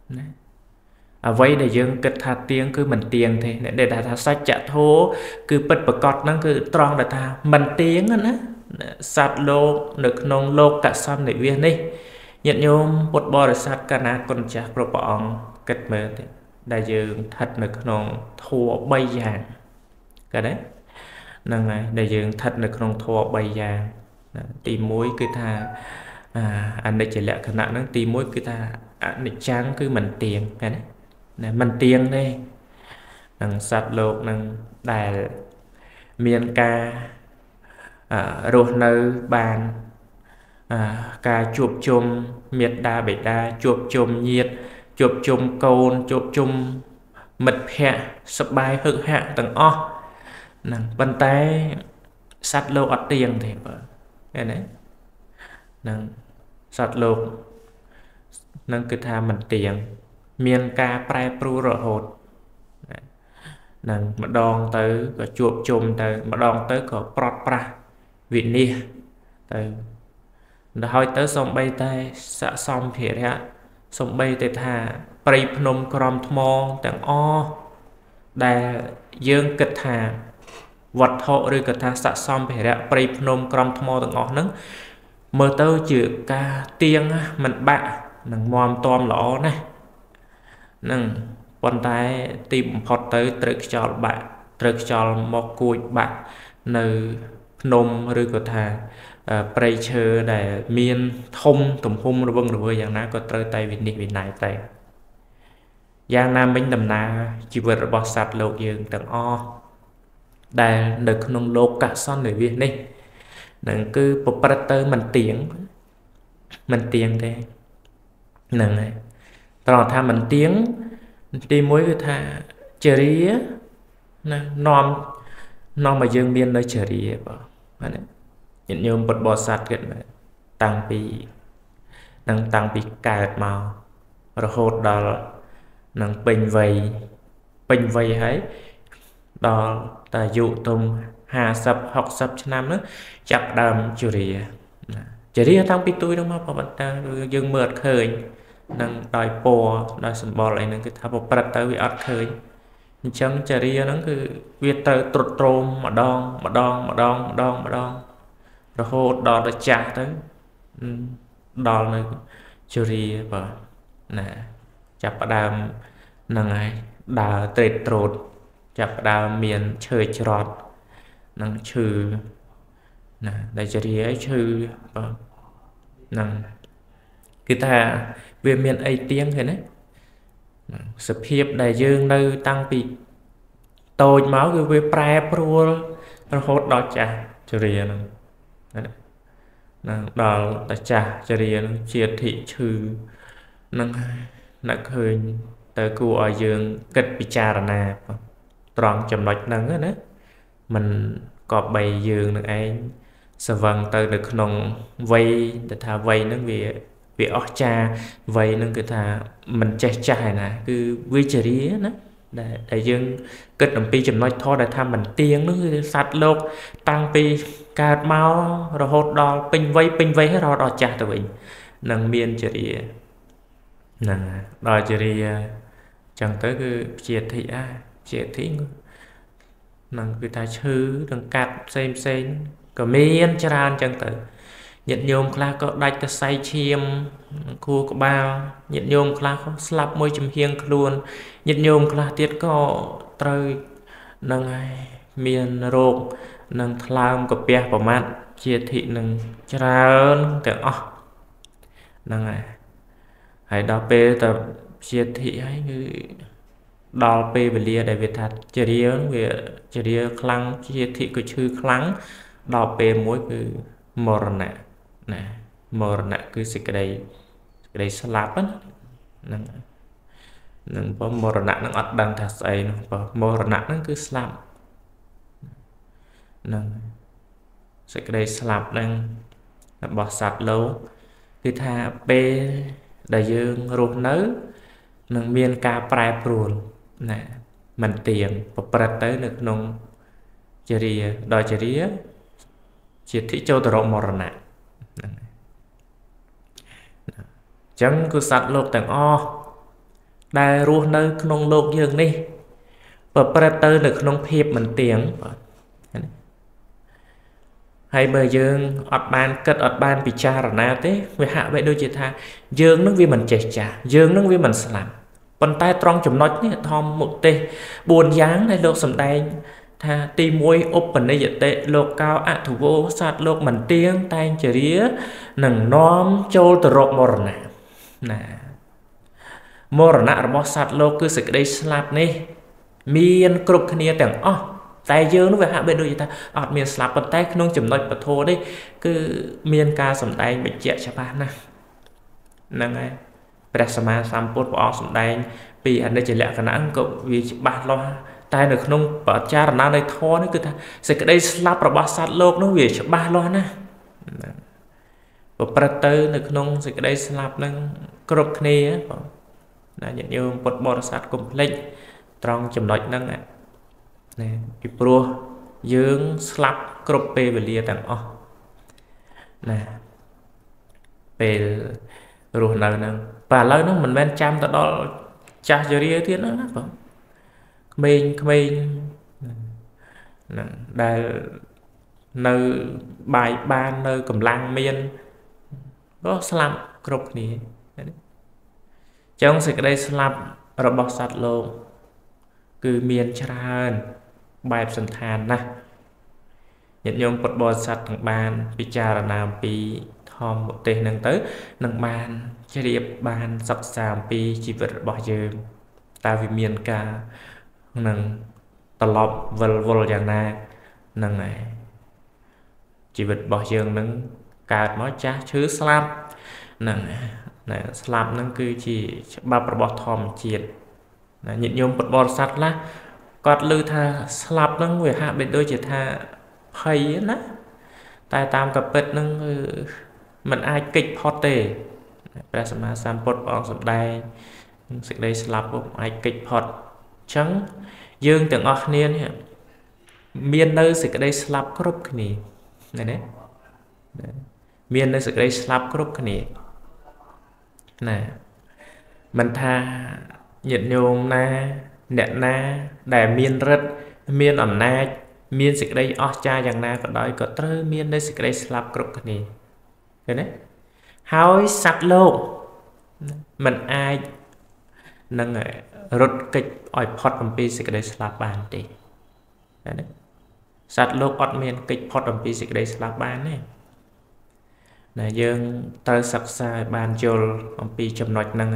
vậy để dương kết thà tiếng cứ mình tiền thì để ta sách chặt thô cứ bật bật cọt nó cứ tròn để ta mình tiếng á sạt lô được nông lô cả xong để viên đi nhận nhôm một bò để sạt cả na con chả rụp ong kết mơ thì đại dương thật được nông thua bay vàng cái đấy nâng này đại dương thật được nông thua bay vàng tìm muối cứ tha anh đây chỉ là khả năng nó tìm muối cứ tha anh định trắng cứ mình tiền cái đấy này mình tiền đây nâng sạt lột nâng đài miền ca rồi nơi bàn ca chuột chôm miệt đa bể đa chuột chôm nhiệt chuột chôm côn chuột chôm mật hẹ sập bài hự hạ tầng o nâng bàn tay sạt lột ở tiền thì cái đấy nâng sạt lột nâng cứ tha mình tiền miền ca prai pru rồi hột nâng mà đòn tới có chuột chôm tới mà đòn tới có prot pra vị nia tới nó hỏi tới xong bay tay xạ xong thì ra xong bay tay thà prai phnom krom thmo tặng o đà dương kịch thà vật thọ rồi kịch thà xạ xong thì ra prai phnom krom thmo tặng o nâng mơ tơ chữ ca tiếng mình bạ nâng mòm tòm lõ này nâng con tay tìm phọt tới tự cho bạn ត្រូវខ្យល់មកគួចបាក់នៅភ្នំឬក៏ថាព្រៃឈើដែលមានធំទំហំរវឹងរវើយយ៉ាងណាក៏ត្រូវតែវិនិច្ឆ័យវិន័យតែយ៉ាងណាមិញដំណើរជីវិតរបស់សត្វលោកយើងទាំងអស់ដែលនៅក្នុងលោកកសន្និវាសនេះនឹងគឺប្រព្រឹត្តទៅមិនទៀងទេហ្នឹងហើយត្រង់ថាមិនទៀងទីមួយគឺថាចរិយាណានាំឲ្យយើងមាននៅចរិយាបាទណាញាតិញោមពុទ្ធបរិស័ទគិតតាំងពីកើតមករហូតដល់នឹងពេញវ័យហើយដល់តែអាយុទុំ50 60ឆ្នាំនោះចាប់ដើមចរិយាតាំងពីទួយនោះមកប៉ុន្តែយើងមើលអត់ឃើញនឹងដោយពណ៌ដោយសម្បល់អីហ្នឹងគឺថាប្រព្រឹត្តទៅវាអត់ឃើញអញ្ចឹងចរិយាហ្នឹងគឺវាត្រូវត្រុតត្រោមម្ដងរហូតដល់ទៅចាស់ទៅដល់នៅចរិយាបាទណាចាប់ផ្ដើមហ្នឹងហើយដើរត្រេតត្រោតចាប់ផ្ដើមមានឈើច្រត់នឹងឈឺណាដែលចរិយាឈឺបាទហ្នឹងគឺថាវាមានអីទៀងឃើញទេសភាពដែលយើងនៅតាំងពីតូចមកគឺវាប្រែប្រួលរហូតដល់ចាស់ចរិយាហ្នឹងដល់តែចាស់ចរិយាហ្នឹងជាធិឈឺហ្នឹងនឹកឃើញទៅគួរឲ្យយើងគិតពិចារណាត្រង់ចំណុចហ្នឹងណាមិនក៏បីយើងនឹងឯងស្វឹងទៅនៅក្នុងវ័យដែលថាវ័យហ្នឹងវាអស្ចារ្យវ័យហ្នឹងគឺថាមិនចេះចាស់ឯណាគឺវិជ្ជរាណាដែលយើងគិតអំពីចំណុចធម៌ដែលថាមិនទៀងនោះគឺសត្វលោកតាំងពីកើតមករហូតដល់ពេញវ័យហើយរហូតដល់ចាស់ទៅវិញនឹងមានចរិយាហ្នឹងដល់ចរិយាចឹងទៅគឺជាធិនឹងគឺថាឈឺនឹងកាត់ផ្សេងក៏មានច្រើនចឹងទៅញាតិញោមខ្លះក៏ដាច់ទៅសៃឈាមខួរក្បាលញាតិញោមខ្លះក៏ស្លាប់មួយចំហៀងខ្លួនញាតិញោមខ្លះទៀតក៏ត្រូវនឹងហើយមានរោគនឹងថ្លើមកាពះប្រមាថជាធិនឹងច្រើនទាំងអស់ហ្នឹងហើយដល់ពេលទៅជាធិហើយគឺដល់ពេលវេលាដែលវាថាចរិយាវាចរិយាខ្លាំងជាធិក៏ឈឺខ្លាំងដល់ពេលមួយគឺមរណៈណាមរណៈគឺសេចក្តីស្លាប់ហ្នឹងនឹងបើមរណៈនឹងអត់ដឹងថាស្អីនោះបើមរណៈហ្នឹងគឺស្លាប់ហ្នឹងសេចក្តីស្លាប់ហ្នឹងរបស់សត្វលោកគឺថាពេលដែលយើងរស់នៅនឹងមានការប្រែប្រួលណាមិនទៀងប្រព្រឹត្តទៅនៅក្នុងចរិយាដល់ចរិយាជាធិចូលទៅរកមរណៈហ្នឹងចឹងគឺសត្វលោកទាំងអស់ដែលរស់នៅក្នុងលោកយើងនេះប្រព្រឹត្តទៅនៅក្នុងភាពមិនទៀងបាទហើយបើយើងអត់បានគិតអត់បានពិចារណាទេវាហាក់បីដូចជាថាយើងនឹងវាមិនចេះចាស់យើងនឹងវាមិនស្លាប់ប៉ុន្តែត្រង់ចំណុចនេះធម្មមុទេស4យ៉ាងដែលលោកសម្ដែងថាទី1ឧបនិយតិលោកោអធវោសត្វលោកមិនទៀងតែងចរិយានឹងនាំចូលទៅរកមរណៈណាមរណៈរបស់សត្វលោកគឺសេចក្តីស្លាប់នេះមានគ្រប់គ្នាទាំងអស់តែយើងនោះវាហាក់បីដូចថាអត់មានស្លាប់ប៉ុន្តែក្នុងចំណុចពធនេះគឺមានការសម្ដែងបញ្ជាក់ច្បាស់ណាស់ហ្នឹងហើយព្រះសម្មាសម្ពុទ្ធព្រះអង្គសម្ដែងពីអនិច្ចលក្ខណៈក៏វាច្បាស់លាស់តែនៅក្នុងបច្ចរណានៃធម៌នេះគឺថាសេចក្តីស្លាប់របស់សត្វលោកនោះវាច្បាស់លាស់ណាស់ប្រព្រឹត្តទៅនៅក្នុងសេចក្តីស្លាប់នឹងគ្រប់គ្នាណាញាតិញោមពុទ្ធបរិស័ទកុំភ្លេចត្រង់ចំណុចហ្នឹងណាពីព្រោះយើងស្លាប់គ្រប់ពេលវេលាទាំងអស់ណាពេលរស់នៅហ្នឹងតែឥឡូវហ្នឹងមិនមែនចាំទៅដល់ចាស់ជរាទៀតណាបងក្មេងហ្នឹងដែលនៅបាយបាននៅកម្លាំងមានក៏ស្លាប់គ្រប់គ្នាចឹងសេចក្តីស្លាប់របស់សត្វលោកគឺមានច្រើនបែបសន្តានណាញាតិញោមពុទ្ធបរិស័ទទាំងបានពិចារណាអំពីធម្មទេសនឹងទៅនឹងបានជ្រាបបានសិក្សាអំពីជីវិតរបស់យើងតើវាមានការនឹងត្រឡប់វិលវល់យ៉ាងណានឹងឯងជីវិតរបស់យើងនឹងកើតមកចាស់ឈឺស្លាប់នឹងណាស្លាប់នឹងគឺជាច្បាប់របស់ធម្មជាតិណាញាតិញោមពុទ្ធបរិស័ទខ្លះគាត់ឮថាស្លាប់នឹងវាហាក់បីដូចជាថាភ័យណាតែតាមកពិតនឹងมันអាចគេចផុតទេព្រះសម្មាសម្ពុទ្ធព្រះអង្គសម្ដែងសេចក្តីស្លាប់ពុំអាចគេចផុតអញ្ចឹងយើងទាំងអស់គ្នានេះមាននៅសេចក្តីស្លាប់គ្រប់គ្នាឃើញទេមាននៅសេចក្តីស្លាប់គ្រប់គ្នាណាមិនថាញាតិញោមណាអ្នកណាដែលមានឫទ្ធិមានអំណាចមានសេចក្តីអស្ចារ្យយ៉ាងណាក៏ដោយក៏ត្រូវមាននៅសេចក្តីស្លាប់គ្រប់គ្នាឃើញទេហើយសត្វលោកមិនអាចនឹងរត់គេចឲ្យផុតអំពីសេចក្តីស្លាប់បានទេឃើញទេសត្វលោកអត់មានគេចផុតអំពីសេចក្តីស្លាប់បានទេណាយើងត្រូវសិក្សាឲ្យបានយល់អំពីចំណុចហ្នឹង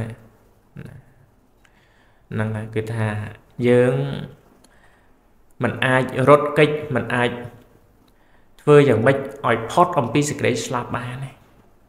ហ្នឹងហើយគឺថាយើងមិនអាចរត់គេចមិនអាចធ្វើយ៉ាងម៉េចឲ្យផុតអំពីសេចក្តីស្លាប់បានទេ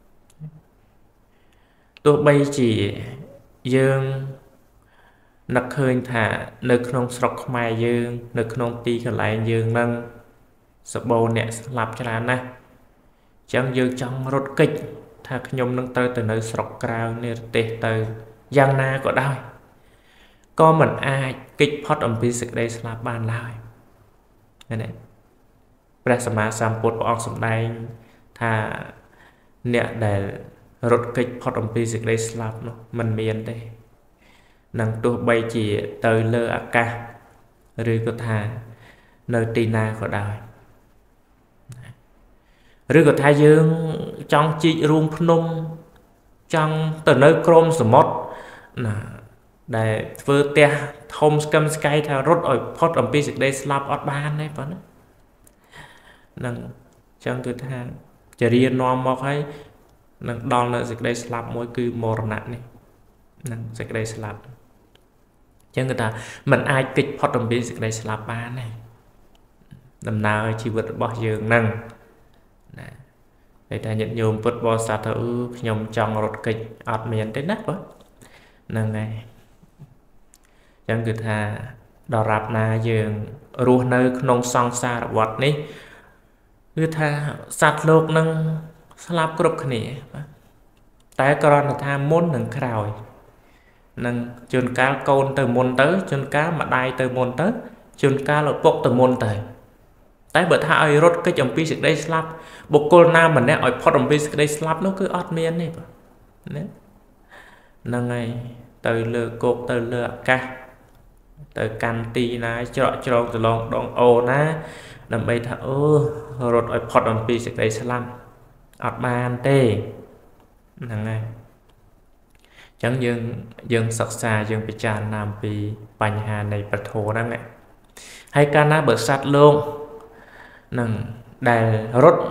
ទោះបីជាយើងនឹកឃើញថានៅក្នុងស្រុកខ្មែរយើងនៅក្នុងទីកន្លែងយើងនឹងសបោអ្នកស្លាប់ច្រើនណាស់អញ្ចឹងយើងចង់រត់គេចថាខ្ញុំនឹងទៅនៅស្រុកក្រៅនិរទេសទៅយ៉ាងណាក៏ដោយក៏មិនអាចគេចផុតអំពីសេចក្តីស្លាប់បានឡើយឃើញទេព្រះសម្មាសម្ពុទ្ធព្រះអង្គសម្ដែងថាអ្នកដែលរត់គេចផុតអំពីសេចក្តីស្លាប់នោះមិនមានទេនឹងទោះបីជាទៅលើអាកាសឬក៏ថានៅទីណាក៏ដោយឬក៏ថាយើងចង់ជីករូងភ្នំចង់ទៅនៅក្រោមសមុទ្រណាដែលធ្វើផ្ទះធំស្កឹមស្កៃថារត់ឲ្យផុតអំពីសេចក្តីស្លាប់អត់បានទេប៉ុណ្ណានឹងអញ្ចឹងគឺថាចរិយានាំមកហើយនឹងដល់នៅសេចក្តីស្លាប់មួយគឺមរណៈនេះនឹងសេចក្តីស្លាប់អញ្ចឹងគឺថាมันអាចគេចផុតអំពីសេចក្តីស្លាប់បានទេដំណើរជីវិតរបស់យើងហ្នឹងណាតែថាញាតិញោមពុទ្ធបរិស័ទថាខ្ញុំចង់រត់គេចអត់មានទេណាបងហ្នឹងហើយអញ្ចឹងគឺថាដល់រាប់ណាយើងរស់នៅក្នុងសង្សារវដ្តនេះគឺថាសត្វលោកនឹងស្លាប់គ្រប់គ្នាតែគ្រាន់តែថាមុននិងក្រោយនឹងជួនកាលកូនទៅមុនទៅជួនកាលម្ដាយទៅមុនទៅជួនកាលឪពុកទៅមុនទៅតែបើថាឲ្យរត់គេចអំពីសេចក្តីស្លាប់បុគ្គលណាម្នាក់ឲ្យផុតអំពីសេចក្តីស្លាប់នោះគឺអត់មានទេណាហ្នឹងហើយទៅលើគោកទៅលើអាកាសទៅកាន់ទីណាច្រកច្រងចលងដងអូណាដើម្បីថារត់ឲ្យផុតអំពីសេចក្តីស្លាប់អត់បានទេហ្នឹងហើយអញ្ចឹងយើងសិក្សាយើងពិចារណាអំពីបញ្ហានៃប្រធោហ្នឹងហើយកាលណាបើសត្វលោកនឹងដែលរត់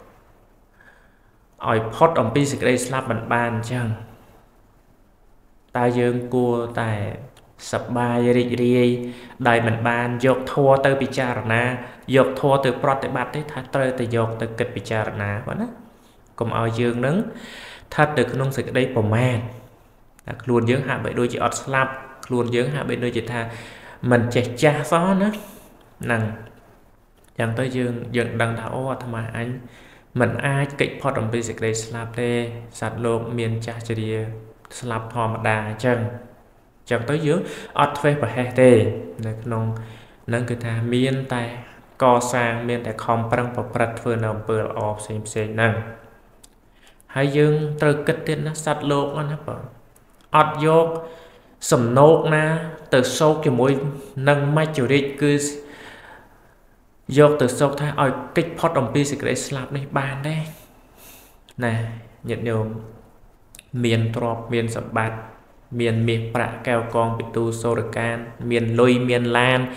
ឲ្យផុតអំពីសេចក្តីស្លាប់មិនបានអញ្ចឹងតើយើងគួរតែសប្បាយរីករាយដោយមិនបានយកធម៌ទៅពិចារណាយកធម៌ទៅប្រតិបត្តិទេថាត្រូវតែយកទៅគិតពិចារណាបងណាកុំឲ្យយើងនឹងស្ថិតនៅក្នុងសេចក្តីប្រមាទតែខ្លួនយើងហាក់បីដូចជាអត់ស្លាប់ខ្លួនយើងហាក់បីដូចជាថាមិនចេះចាស់សោះណាហ្នឹងចឹងទៅយើងដឹងថាអាត្មាអញមិនអាចគេចផុតអំពីសេចក្តីស្លាប់ទេសត្វលោកមានចាស់ជរាស្លាប់ធម្មតាអញ្ចឹងទៅយើងអត់ធ្វេសប្រហែសទេនៅក្នុងហ្នឹងគឺថាមានតែកសាងមានតែខំប្រឹងប្រព្រឹត្តធ្វើនៅអំពើល្អផ្សេងហ្នឹងហើយយើងត្រូវគិតទៀតណាសត្វលោកណាបងអត់យកសំណោកណាទៅសោកជាមួយនឹងមច្ចុរិកគឺយកទៅសោកថាឲ្យគេចផុតអំពីសេចក្តីស្លាប់នេះបានទេណាញាតិញោមមានទ្រព្យមានសម្បត្តិមានមាសប្រាក់កែវកងពិទូសូរកានមានលុយមានឡាន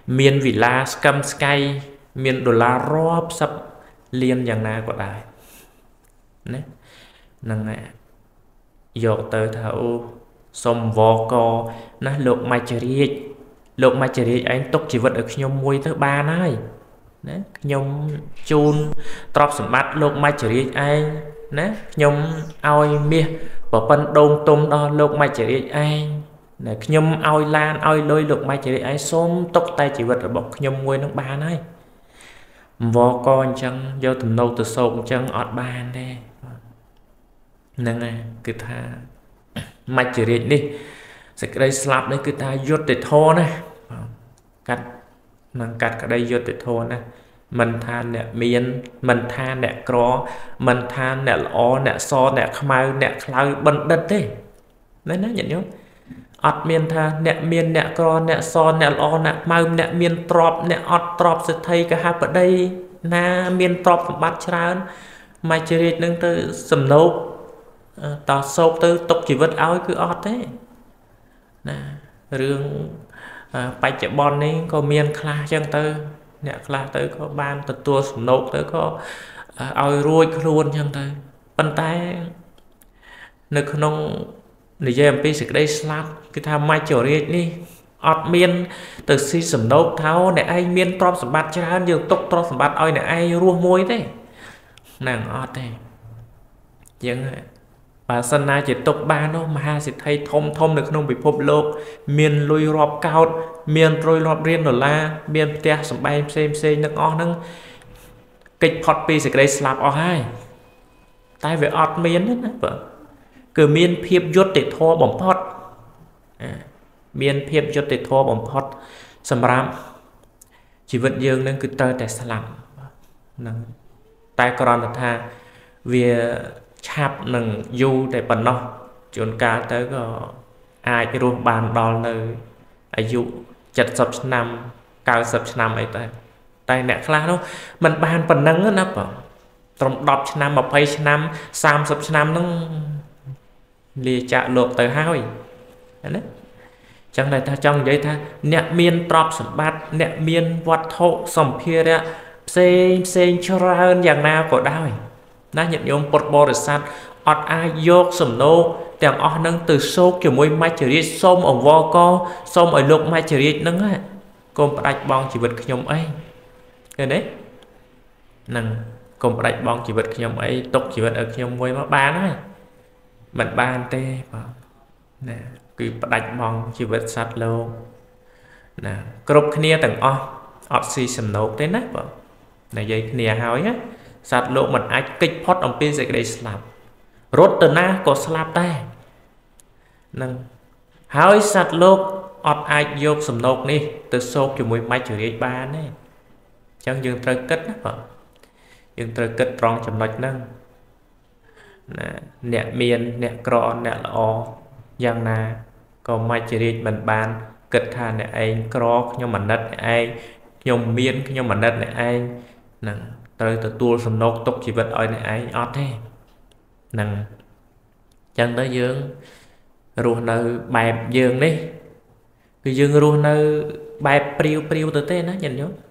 miền vị la scam sky miền đô la róp sắp liênយ៉ាងណាក៏ដែរណាហ្នឹងហើយយកទៅថាអូសុំវកណាលោកមច្ចរាជលោកមច្ចរាជឯងទុកជីវិតឲ្យខ្ញុំមួយទៅបានហើយណាខ្ញុំជូនទ្រព្យសម្បត្តិលោកមច្ចរាជឯងណាខ្ញុំឲ្យមាសប្រពន្ធដូងទុំដល់លោកមច្ចរាជឯងណាខ្ញុំឲ្យឡានឲ្យលុយលោកមច្ចរាជឯងសូមទុកតែជីវិតរបស់ខ្ញុំមួយនឹងបានហើយវកអញ្ចឹងយកទំនោរទៅសោកអញ្ចឹងអត់បានទេហ្នឹងហើយគឺថាមច្ចរាជនេះសេចក្តីស្លាប់នេះគឺថាយុត្តិធម៌ណាកាត់នឹងកាត់ក្តីយុត្តិធម៌ណាមិនថាអ្នកមានមិនថាអ្នកក្រមិនថាអ្នកល្អអ្នកសអ្នកខ្មៅអ្នកខ្លៅបណ្ឌិតទេណាញាតិញោមអត់មានថាអ្នកមានអ្នកក្រអ្នកសអ្នកល្អអ្នកខ្មៅអ្នកមានទ្រព្យអ្នកអត់ទ្រព្យសេដ្ឋីកហបតីណាមានទ្រព្យសម្បត្តិច្រើនមច្ចរាជនឹងទៅសំណោកតសោកទៅទុកជីវិតឲ្យគឺអត់ទេណារឿងបច្ចុប្បន្ននេះក៏មានខ្លះចឹងទៅអ្នកខ្លះទៅក៏បានទទួលសំណោកទៅក៏ឲ្យរួចខ្លួនចឹងទៅប៉ុន្តែនៅក្នុងនិយាយអំពីសេចក្តីស្លាប់គឺថាមច្ចរាជនេះអត់មានទៅស៊ីសំណោកថាអ្នកឯងមានទ្រព្យសម្បត្តិច្រើនយើងទុកទ្រព្យសម្បត្តិឲ្យអ្នកឯងរស់មួយទេហ្នឹងអត់ទេចឹងបើសិនណាជាទុកបាននោះមហាសិទ្ធិធំធំនៅក្នុងពិភពលោកមានលុយរាប់កោដមានរុយរាប់រៀលដុល្លារមានផ្ទះសម្បែងផ្សេងទាំងអស់ហ្នឹងកិច្ចផុតពីសេចក្តីស្លាប់អស់ហើយតែវាអត់មានទេណាបើគឺមានភាពយុត្តិធម៌បំផុតមានភាពយុត្តិធម៌បំផុតសម្រាប់ជីវិតយើងនឹងគឺត្រូវតែស្លាប់ហ្នឹងតែគ្រាន់តែថាវាឆាប់នឹងយូរតែប៉ុណ្ណោះជួនកាលទៅក៏អាចរស់បានដល់នៅអាយុ70ឆ្នាំ90ឆ្នាំអីតែអ្នកខ្លះនោះมันបានប៉ុណ្ណឹងណាបងត្រឹម10ឆ្នាំ20ឆ្នាំ30ឆ្នាំហ្នឹងលាចាកលោកទៅហើយណាចឹងតែថាចង់និយាយថាអ្នកមានទ្រព្យសម្បត្តិអ្នកមានវត្ថុសម្ភារៈផ្សេងច្រើនយ៉ាងណាក៏ដោយណាញាតិញោមពុទ្ធបរិស័ទអត់អាចយកសំណោកទាំងអស់នឹងទៅសោកជាមួយមច្ចរាជសូមអង្វរកសូមឲ្យលោកមច្ចរាជនឹងកុំផ្ដាច់បងជីវិតខ្ញុំអីឃើញទេនឹងកុំផ្ដាច់បងជីវិតខ្ញុំអីទុកជីវិតឲ្យខ្ញុំមួយមកបានហើយមិនបានទេបងណាគឺផ្ដាច់បងជីវិតសត្វលោកណាគ្រប់គ្នាទាំងអស់អត់ស៊ីសំណោកទេណាបងនិយាយគ្នាហើយណាសត្វលោកមិនអាចគេចផុតអំពីសេចក្តីស្លាប់រត់ទៅណាក៏ស្លាប់ដែរនឹងហើយសត្វលោកអត់អាចយកសំណោកនេះទៅសោកជាមួយមច្ចរាជបានទេអញ្ចឹងយើងត្រូវគិតណាបងយើងត្រូវគិតត្រង់ចំណុចហ្នឹងណាអ្នកមានអ្នកក្រអ្នកល្អយ៉ាងណាក៏មច្ចរាជមិនបានគិតថាអ្នកឯងក្រខ្ញុំអាណិតអ្នកឯងខ្ញុំមានខ្ញុំអាណិតអ្នកឯងហ្នឹងត្រូវទទួលសំណោកទុកជីវិតឲ្យអ្នកឯងអត់ទេហ្នឹងចឹងទៅយើងរស់នៅបែបយើងនេះគឺយើងរស់នៅបែបព្រាវទៅទេណាញាតិញោម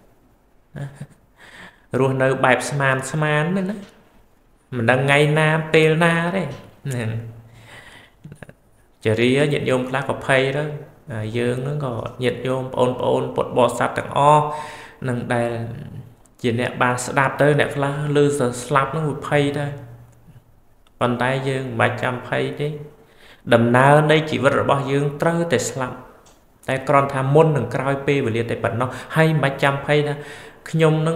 រស់នៅបែបស្មានទេណាមិនដឹងថ្ងៃណាពេលណាទេហ្នឹងចរិយាញាតិញោមខ្លះក៏ភ័យទៅយើងហ្នឹងក៏ញាតិញោមបងប្អូនពុទ្ធបរិស័ទទាំងអស់នឹងដែលជាអ្នកបានស្ដាប់ទៅអ្នកខ្លះឮទៅស្លាប់ហ្នឹងវាភ័យដែរប៉ុន្តែយើងមិនបាច់ចាំភ័យទេដំណើរនៃជីវិតរបស់យើងត្រូវតែស្លាប់តែគ្រាន់ថាមុននឹងក្រោយពេលវេលាតែប៉ុណ្ណោះហើយមិនបាច់ចាំភ័យថាខ្ញុំនឹង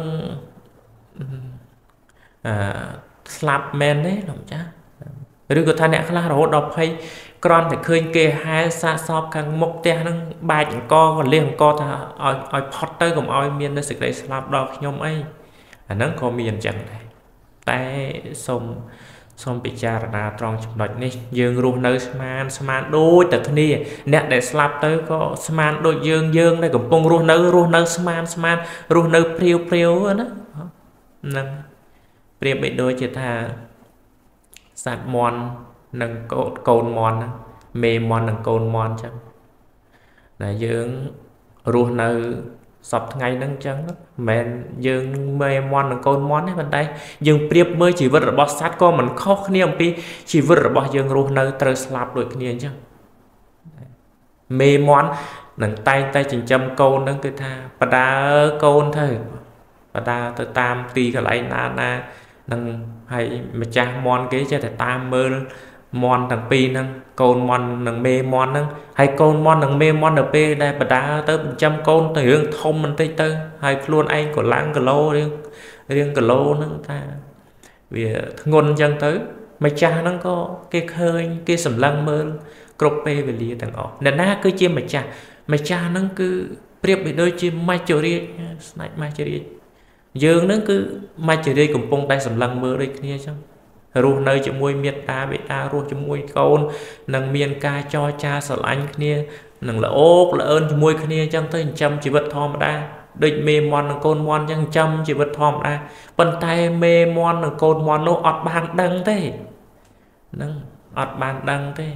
ស្លាប់មែនទេលោកចាឬក៏ថាអ្នកខ្លះរហូតដល់ភ័យគ្រាន់តែឃើញគេហែសាកសពខាងមុខផ្ទះហ្នឹងបាច់អង្គក៏លះអង្គថាឲ្យផុតទៅកុំឲ្យមានសេចក្តីស្លាប់ដល់ខ្ញុំអីអាហ្នឹងក៏មានអញ្ចឹងដែរតែសូមពិចារណាត្រង់ចំណុចនេះយើងរស់នៅស្មានដូចតែគ្នាអ្នកដែលស្លាប់ទៅក៏ស្មានដូចយើងដែលកំពុងរស់នៅស្មានរស់នៅព្រាវណាហ្នឹងប្រៀបបីដូចជាថាសត្វមាន់និងកូនមាន់មេមាន់និងកូនមាន់ចឹងដែលយើងរស់នៅ sập ngày nâng chân mền dương mê mòn là con món ấy bên đây dương priệp mới chỉ vật bó sát con mình khó khăn pi chỉ vật bó dương ruột nơi trời slap đôi kia chứ mê món nâng tay tay chỉnh châm câu nâng cái tha và đa câu thôi và đa tới tam tì cái lại na nâng hay mà cha món cái cho tam mơ món thằng pi nâng côn món nâng mê món nâng hay côn món nâng mê món nâng pi đây bà đá tới 100 côn từ hướng thông mình tây tơ hay luôn anh của lãng cờ lô riêng cờ lô nâng ta vì ngôn chân tới mà cha nó có cái khơi cái sầm lăng mơ cột pe về lìa thằng ọ nên na cứ chiêm mà cha nó cứ priệp bị đôi chim mai trời đi mai trời đi dương nó cứ mai trời đi cùng phong tay sầm lăng mơ đây kia chứ ruột nơi chỉ môi miệt ta bị ta ruột chỉ môi côn nâng miền ca cho cha sợ anh kia nâng là ốp là ơn chỉ môi kia chẳng tới trăm chỉ vật thom ra định mê mòn nâng côn mòn chẳng trăm chỉ vật thom ra bàn tay mê mòn nâng côn mòn nó ọt bàn đăng thế nâng ọt bàn đăng thế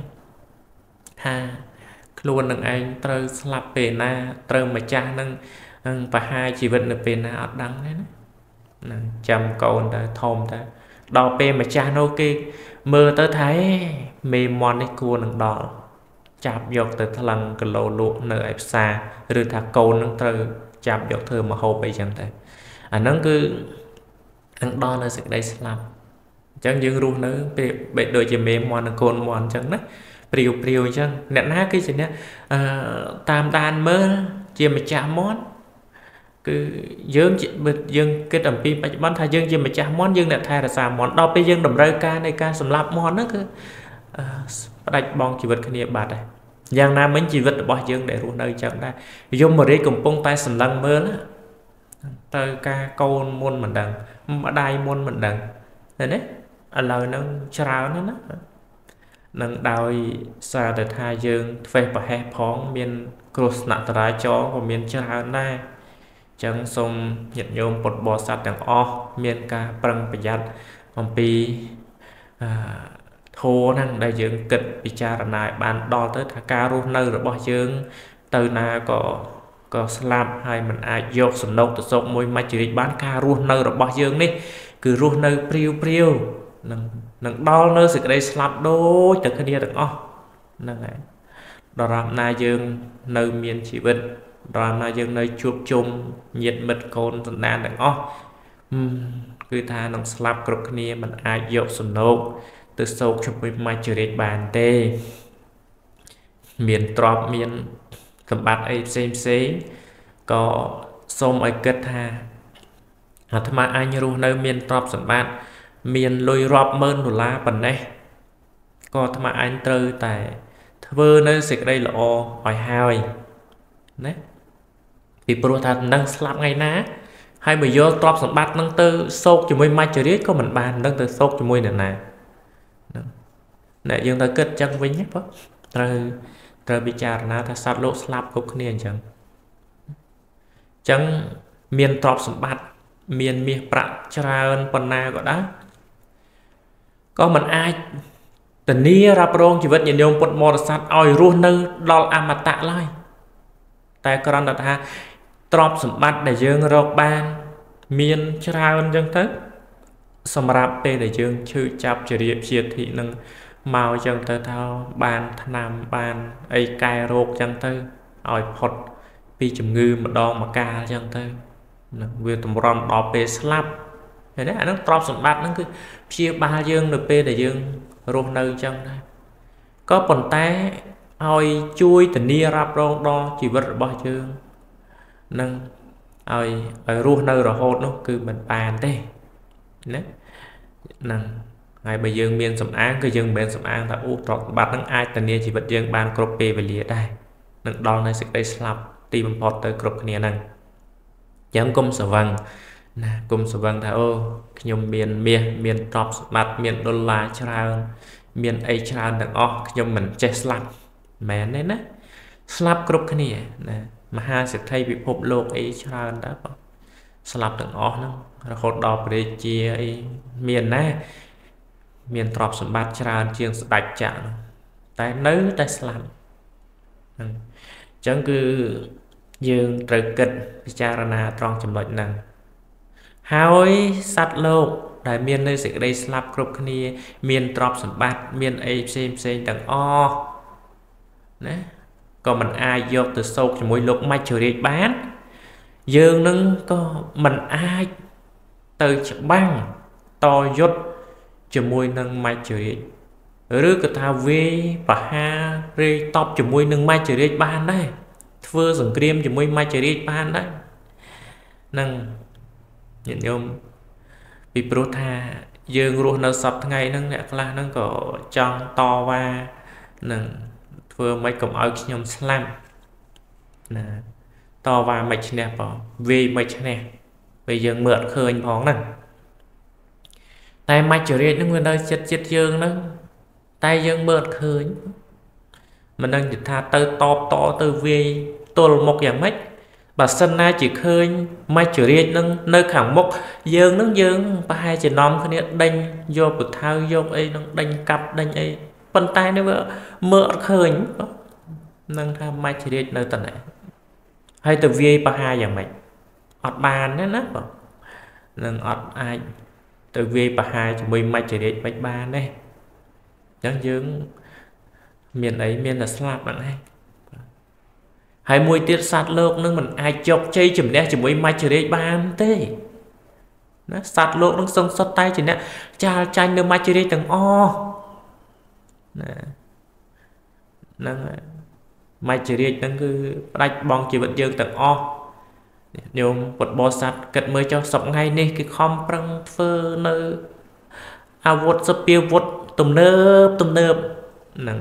ha luôn nâng anh trơ slap về na trơ mà cha nâng và hai chỉ vật nâng về na ọt đăng đấy nâng trăm côn ta thom ta đo pe mà cha nó kia mơ tới thấy mê mòn ấy cua nâng đỏ chạp dọc từ thằng cái lỗ lụa nơi ép xa rồi thả câu nâng từ chạp dọc thơ mà hộp bây chẳng thế nó cứ nâng đo nơi sự đây làm chẳng dương luôn nữa bị đôi chỉ mê mòn nâng côn mòn chẳng đấy priêu chẳng nè ná cái gì nè tam đàn mơ chỉ mà chả món cứ dương cái đầm pi bắn thay dương chỉ mà chả món dương lại thay là xà món đo pe dương đầm rơi ca này ca sầm lạp món đó cứ đạch bong chỉ vật cái này bạt này giang nam mấy chỉ vật bỏ dương để ruộng nơi chẳng đây dùng mà đi cùng bông tay sầm lăng mơ đó tơ ca câu môn mình đằng mà đai môn mình đằng này đấy lời nó trào nó nâng đào xa để thay dương về và hè phóng miền cross nặng trái chó của miền trào này chẳng xong nhiệt nhôm bột bò sạch đằng o miền ca prăng bây giờ còn pi thô năng đại dương kịch bị cha này bàn đo tới thà ca ru nơi rồi bỏ dương từ na có slam hay mình ai dọc sườn nâu từ sông môi mai chỉ bán ca ru nơi rồi bỏ dương đi cứ ru nơi priêu nâng đo nơi sự đây slam đôi từ cái kia được o nâng này đo làm na dương nơi miền chỉ vinh đo na dương nơi chuột chung nhiệt mật cồn tận đàn được o cứ tha nông slap cột kia mình ai dọc sườn nâu từ sâu trong với mai trời bàn tê miền trọp miền cầm bát ấy xem có xôm ấy kết ha tham mà anh ru nơi miền trọp sẵn bạn miền lôi rọp mơn đồ lá bẩn này có tham mà anh trơ tại thưa nơi xịt đây là o hỏi hai đấy vì pro thật đang slap ngay ná hai bây giờ trọp sẵn bát nâng từ sâu cho với mai trời có mình bàn nâng từ sâu cho môi này nè dương ta kết chân với nhé bác trời bị chả là ta sát lỗ slap cục này chẳng chẳng miền trọp sầm bát miền miệt bạc trà ơn phần na gọi đó có mình ai tình nia ra prong chỉ vật nhìn nhung bột mò sát oi ruột nơi đo amata lại tại con đặt ha trọp sầm bát để dương rọc ban miền trà ơn chẳng tới sầm rạp để dương chữ chạp chỉ điệp chia thị nâng màu chân tới thao bàn nam bàn ấy cài rột chân tới ỏi phật pi chùm ngư mà đo mà ca chân tới việc tầm ròn đỏ pe slap thế đấy nó trọp sẵn bát nó cứ chia ba dương được pe để dương rột nơi chân đây có phần té ỏi chui tình nia rap rong đo chỉ vật bao dương nâng ỏi rột nơi rồi hốt nó cứ mình bàn thế đấy nâng ngày bây giờ miền sầm án cái dương miền sầm án ta u trọt bát nâng ai tình nia chỉ vật dương bàn crop về lìa đây nâng đo này sẽ đây slap tìm một tới crop kia nâng chẳng cung sở vàng nè cung sở vàng thà ô nhung miền trọp mặt miền đô la chào miền ấy chào đằng o nhung mình che slap mẹ nên á slap crop kia nè mà ha sẽ thay bị hộp lô ấy chào đã slap đằng o nó hột đỏ để chia miền nè miền trọp sầm bát chào chiên đạch chạm tại nới tại slap chẳng cứ dương trời kịch Vicharana trong chấm lệch năng hỏi sát lô đại miền nơi sự đây slap group kia miền drop sầm bát miền a xem tầng o nè còn mình ai vô từ sâu cho mỗi lúc mai chửi bán dương nâng có mình ai từ băng to dốt cho môi nâng mai chửi rứa cái thao vi và ha rê top cho môi nâng mai chửi bán đấy thưa dùng cream cho môi mai chửi bán đấy nâng nhận nhôm bị pro tha dương luôn nó sập ngày nâng nè là nâng có trong to và nâng vừa mấy cầm áo nhôm slam nè to và mạch nè bỏ vì mạch nè bây giờ mượn khơi anh phóng nè tay mạch trở nó nguyên đây chết dương đó tay dương mượn khơi mình đang dịch tha từ to từ vì tôi một dạng mạch bà sân na chỉ khơi mạch trở nâng nơi khẳng mốc dương nâng dương ba hai chỉ nóm cái này đánh vô bực thao vô ấy nó đánh cặp đánh ấy phần tay nó mượn khơi nâng tham mai chỉ nơi tận này hay từ vi ba hai dạng mạch ọt bàn đấy nè nâng ọt ai từ vi ba hai cho mình mai chỉ mạch bàn đây chẳng dương miền ấy miền là slap bạn hay mùi tiết sát lộn nâng mình ai chọc chay chùm nè chỉ mình mai chỉ bàn thế nó sát lộn nâng sông sót tay chỉ nè cha chanh nâng mai chỉ tầng o nè nâng mai chỉ nâng cứ đạch bong chỉ vật dương tầng o nhôm một bò sắt cật mới cho sọc ngay nè cái khom prăng phơ nơ à vụt sập piêu vụt tùm nớp nâng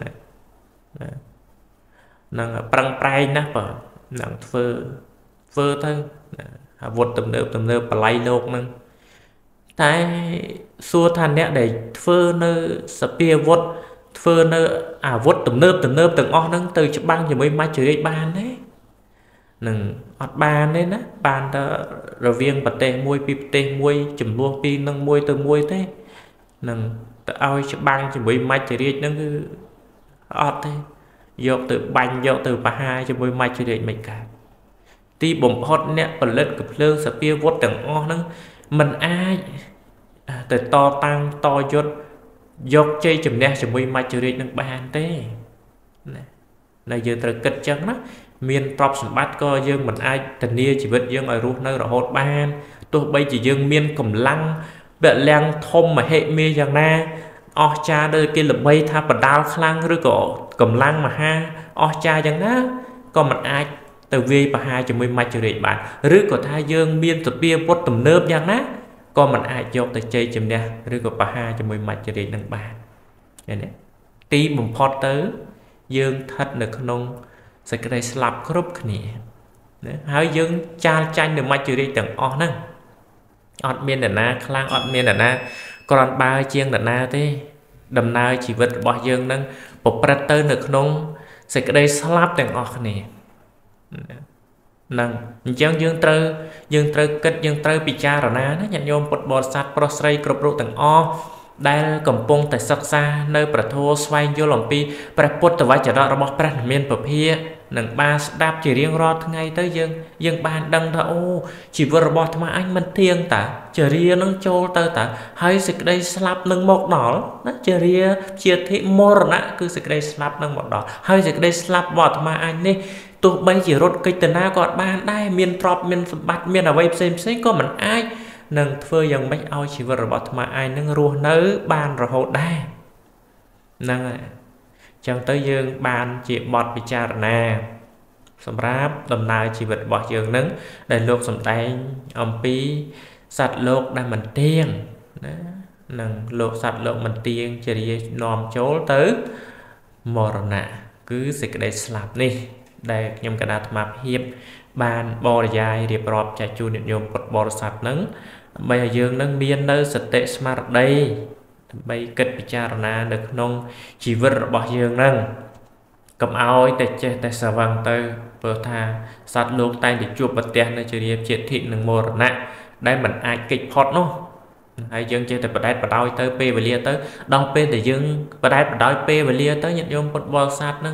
nâng prăng prai nè bờ nâng phơ thôi à vụt tùm nớp bà lay lột nâng tại xua than nè để phơ nơ sập piêu vụt phơ nơ à vụt tùm nớp tầng o nâng từ cho băng thì mới mai chửi bàn đấy nâng ọt bàn đấy nè bàn ta rồi viên bật tê môi pi tê môi chùm luôn pi nâng môi từ môi thế nâng ta ao cho băng thì mới mai chửi nâng cứ ọt thế dọc từ bánh dọc từ bà hai cho mới mai chửi mình cả ti bụng hot nè còn lên cặp lương sập pia vót tầng o nâng mình ai từ to tăng to dốt dọc chơi chùm nè cho mới mai chửi nâng bàn thế này giờ từ kịch chân đó miền top sầm bát co dương mình ai tình nia chỉ biết dương ở ruột nơi rồi hốt ban tôi bây chỉ dương miền cầm lăng bẹ leng thôm mà hệ mê rằng na o cha đời kia là bay tha bật đào khlang rồi có cầm lăng mà ha o cha rằng na còn mình ai từ vi bà hai cho mình mai chửi bạn rồi có tha dương miền tập bia bốt tầm nớp rằng na còn mình ai cho tới chơi chừng nè rồi có bà hai cho mình mai chửi nâng bàn này nè tí một phật tới dương thật được nông sẽ cái này slap group này hãy dương cha chanh được mai chửi đi tầng o nè ọt miên đàn na khlang ọt miên đàn na còn ba chiên đàn na thế đầm na chỉ vật bỏ dương nâng một prater được nông sẽ cái đây slap tầng o này nâng chẳng dương trơ kết dương trơ bị cha rồi na nó nhận nhôm một bọt sạt prosray group rụ tầng o đây cầm pông tại sắc xa nơi bờ thô xoay vô lòng pi bờ put từ vai chợ đó bọc bờ miền bờ phía nâng ba đạp chỉ riêng rót ngay tới dương ban đăng thà ô chỉ vừa bọt mà anh mình thiêng tả chờ riêng nâng trôi tới tả hay dịch đây slap nâng một đỏ nó chờ riêng chia thị mor nè cứ dịch đây slap nâng một đỏ hay dịch đây slap bọt mà anh đi tụi bây chỉ rốt cây từ na còn ban đây miền drop miền bắt miền ở đây xem có mình ai nâng phơi dần mấy ao chỉ vừa bọt mà ai nâng rùa nớ ban rồi hột đa nâng chẳng tới dương ban chỉ bọt bị cha nè sầm ráp đầm nai chỉ vật bọt dương nâng để luộc sầm tay ông pi sạch luộc đang mình tiên nâng luộc sạch luộc mình tiên chỉ đi nòm chố tới mò nè cứ xịt cái đây slap nè đây nhom cái đát map hiệp ban bò dài điệp rọp chạy chu niệm nhôm cột bò sạch nâng bây giờ dương nâng biên nơi sạch tệ smart đây bây kết bị cha na được nông chỉ vật bỏ dương nâng cầm áo để che tại sao vàng tới vừa tha sát luộc tay để chụp bật tiền nơi chơi điệp triệt thị nâng mồ nè đây mình ai kịch hot nó hay dương chơi tại bật đáy bật đôi tới p và lia tới đong p để dương bật đáy bật đôi p và lia tới nhận nhôm cột bò sạch nâng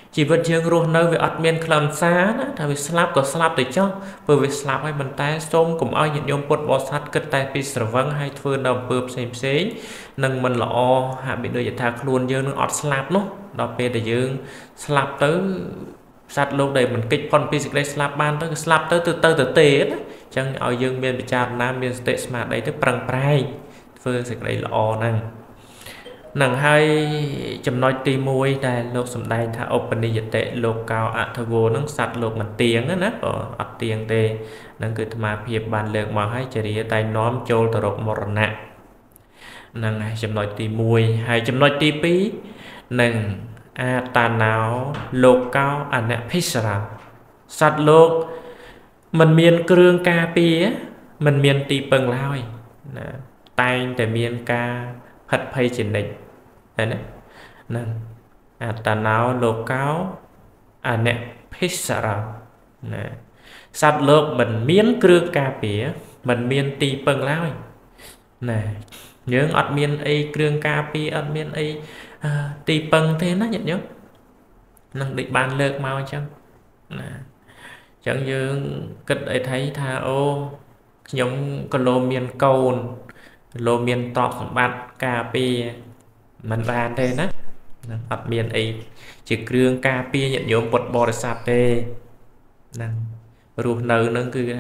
chỉ vật dương ruột nơi về ọt miên khlam xa đó tại vì slap có slap để cho bởi vì slap hay bàn tay xôm cùng ai nhận nhôm bột bò sát cất tay pi sờ văng hay phương đầu bơm xem nâng mình lọ hạ bị đưa giải thác luôn dương nó ọt slap nó đọc về để dương slap tới sát lúc đây mình kích con pi đây slap ban tới slap tới từ tê chẳng ở dương miền bị chạm nam miền tệ smart đấy tới prang prai phương dịch đây lọ năng nâng hai chấm nói ti môi đây lục sầm đây thà open đi dịch tệ lục cao ạ thà vô nâng sạt lục mình tiếng á nè ở tiếng tê nâng cứ mà phiệp bàn lược mà hai chỉ đi tay nóm trôi từ rộng một nè nâng hai chấm nói ti môi hai chấm nói ti pí nâng a ta nào lục cao anh nè pizza sạt lục mình miền kêu ca pi á mình miền ti bừng lai tayแต่เมียนกาผัดไผ่จินđịnh đấy nè ta nào lô cáo nè pizza nè sát lốp mình miến kêu cà pía mình miên tì bưng lai nè nhớ ọt miên ấy kêu cà pía ọt miên ấy tì bưng thế nó nhận nhớ năng định bàn lược mau chăng nè chẳng như kết ấy thấy tha ô nhóm con lô miên câu lô miên tọt bạn cà phê mình bàn thế nè ọt miên ấy chỉ kêu cà phê nhận nhóm bột bò để sạp tê nè ruột nở nó cứ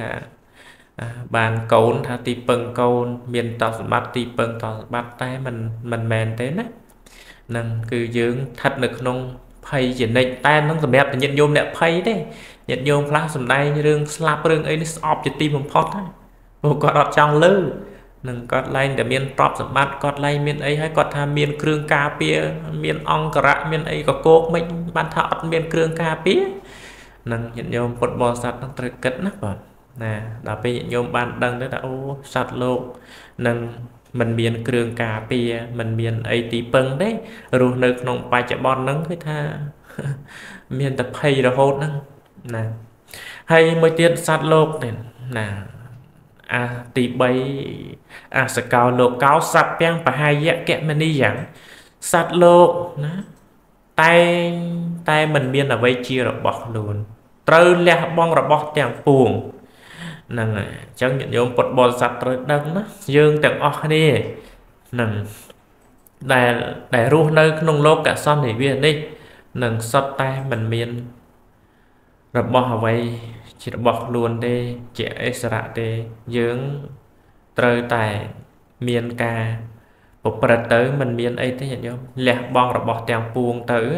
bàn cồn tha tì bưng cồn miên tọt bắt tì bưng tọt bắt tay mình mèn thế nè nè cứ dưỡng thật được nông phay chỉ định tay nó sầm đẹp nhận nhóm đẹp phay đấy nhận nhóm class sầm đây rương slap rương ấy nó ọp cho tim một pot đấy có đọt trong lư nâng cọt lên để miên top sầm bắt cọt lên miên ấy hay cọt tham miên kêu cà pía miên ong cà miên ấy có cốt mình ban thọ miên kêu cà pía nâng nhận nhóm bột bò sạt nó trời cất nắp rồi nè đã bị nhận nhóm ban đăng đấy đã ô sạt lộ nâng mình miên kêu cà pía mình miên ấy tí bưng đấy rồi nước nông bài chạy bon nâng cái tha miên tập hay rồi hốt nâng nè hay mới tiết sạt lộ này nè tỷ bay sẽ cao lộ cao sạt beng và hai dạng kẹt mình đi dạng sạt lộ tay mình miên là vây chia rồi bọc luôn trơ lẹ bong rồi bọc tiếng buồn nè chẳng nhận nhóm bột bò sạt rồi đăng đó dương tiếng ọc đi nè để ruột nơi nông lô cả son thì viên đi nè sọt tay mình miên rồi bọc vây chỉ bọc luôn đi trẻ Extra đi dưỡng trời tại miền ca một bật tới mình miền ấy thế nhận không lẹ bong rồi bọc tiền buông tới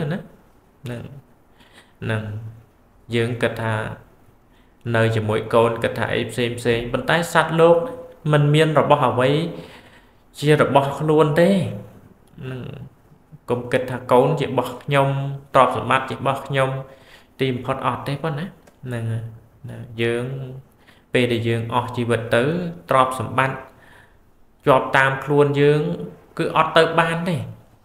nè dưỡng cật hà nơi chỉ mỗi con cật hà xem bên tay sát luôn mình miền rồi bọc với chia rồi bọc luôn thế cùng cật hà côn chỉ bọc nhông trọt vào mắt chỉ bọc nhông tìm phật ọt đấy con nè dưỡng về để dưỡng ọt chỉ vật tới trọp sầm ban chọp tam luôn dưỡng cứ ọt tới ban đấy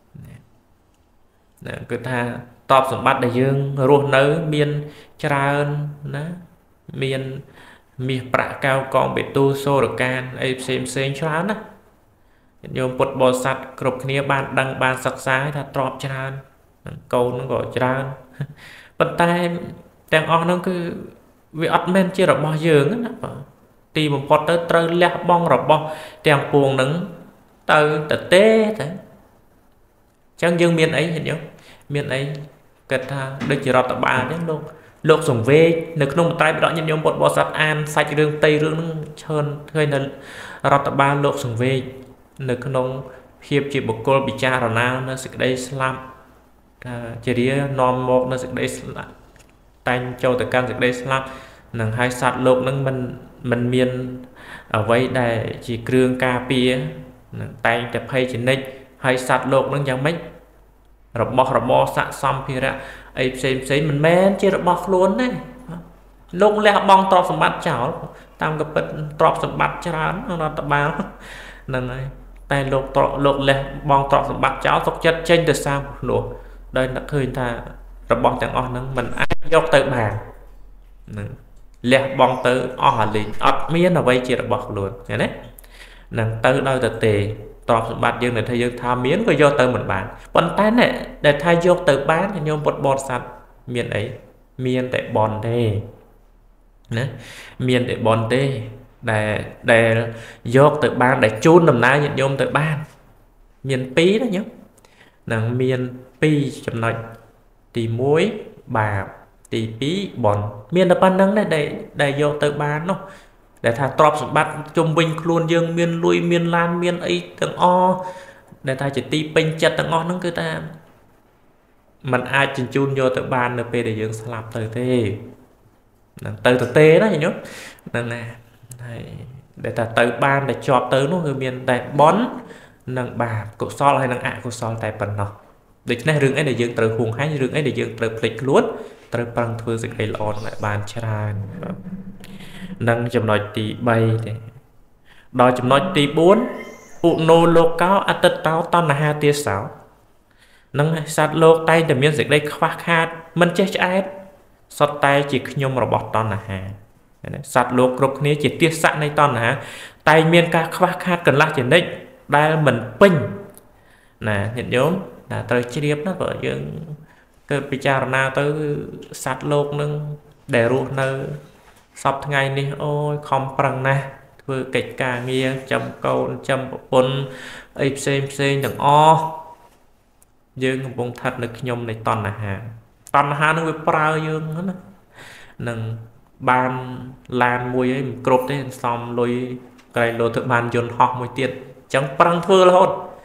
cứ tha trọp sầm ban để dưỡng ruột nở miên trơn miên miên bạ cao con bị tu sô được can ấy xem chán á nhôm bột bò sắt cột kia ban đăng ban sắc sái tha trọp trơn câu nó gọi trơn bên tay đang ọt nó cứ vì ọt men chia rồi bao dưỡng á tìm một phật tới trơ lẹ bong rồi bao tiền buồn nứng từ tê thế chẳng dương miền ấy hiểu miền ấy kết được chỉ rọt ba đấy luôn lục dùng về nước nông tay đó nhân nhóm bột bò sạt an sạch rương tây rương hơn hơi là rọt ba lục dùng về nước nông hiệp chỉ một cô bị cha rồi nào nó sẽ đây slam chỉ đi non một nó sẽ đây tanh châu từ can sẽ đây slam nâng hai sạt lục nâng mình miền ở vậy để chỉ kêu cà pía tay tập hay chỉ nick hai sạt lục nâng chẳng mấy rồi bỏ sạt xong thì ra ấy xem mình men chia rồi bỏ luôn đấy lúc lẹ bong trọp sầm bát chảo tam cái bật trọp sầm bát chảo nó tập báo nâng này tay lục lẹ bong trọp sầm bát chảo sọc chất trên từ sao lụa đây là khơi ta rồi bỏ chẳng on nâng mình ai dốc tới bàn lẹ bong tới ở liền ọt miên là vay chia bọc luôn nghe đấy nâng tới đâu từ tề trọp sầm bát dương này thay dương tham miến có do tới mình bán bàn tay này để thay vô từ bán thì nhôm bột bọt sạch miền ấy miền tại bòn thế nè miền tại bòn thế để dọc từ ban để chôn đầm nai nhận nhôm từ ban miền pí đó nhá nàng miền pi chấm nói tì muối bà tì pí bòn miền là ban nắng đây để dọc từ ban nó để thà trọp sụp bắt chung bình luôn dương miền lui miền lan miền ấy từng o để ta chỉ ti pin chặt từng o nó cứ ta mình ai chỉnh chun vô từ ban np để dương slap từ thế từ từ tê đó nhá nên nè để ta từ ban để chọp tới nó người miền tại bón nâng bà cổ so hay nâng ạ cổ so tại phần nó để này rừng ấy để dương từ hùng hay rừng ấy để dương từ lịch luôn từ bằng thừa dịch ấy lon lại bàn tràn nâng chấm nói tí bay thì đòi chấm nói tí 4 ụ nô lô cao à tật tao tao là 2 tia 6 nâng sát lô tay để miễn dịch đây khoác hạt mình chết chết sọt tay chỉ nhôm robot tao là 2 sát lô cục này chỉ tia sạn này tao là 2 tay miễn ca khoác hạt cần lắc chỉ định đây mình pin nè hiện nhóm là tới chi điệp nó vợ dương cơ bị cha nào tới sát lô nâng để ruột nơi sắp ngày đi ôi không bằng nè vừa kịch cả nghe chấm câu chấm bồn ấy xem đừng o dương bông thật được nhom này toàn là hà nó bị prao dương hết nâng ban lan mùi ấy cột đấy xong lôi cái lô thực bàn dồn họ một tiền chẳng bằng thưa là hốt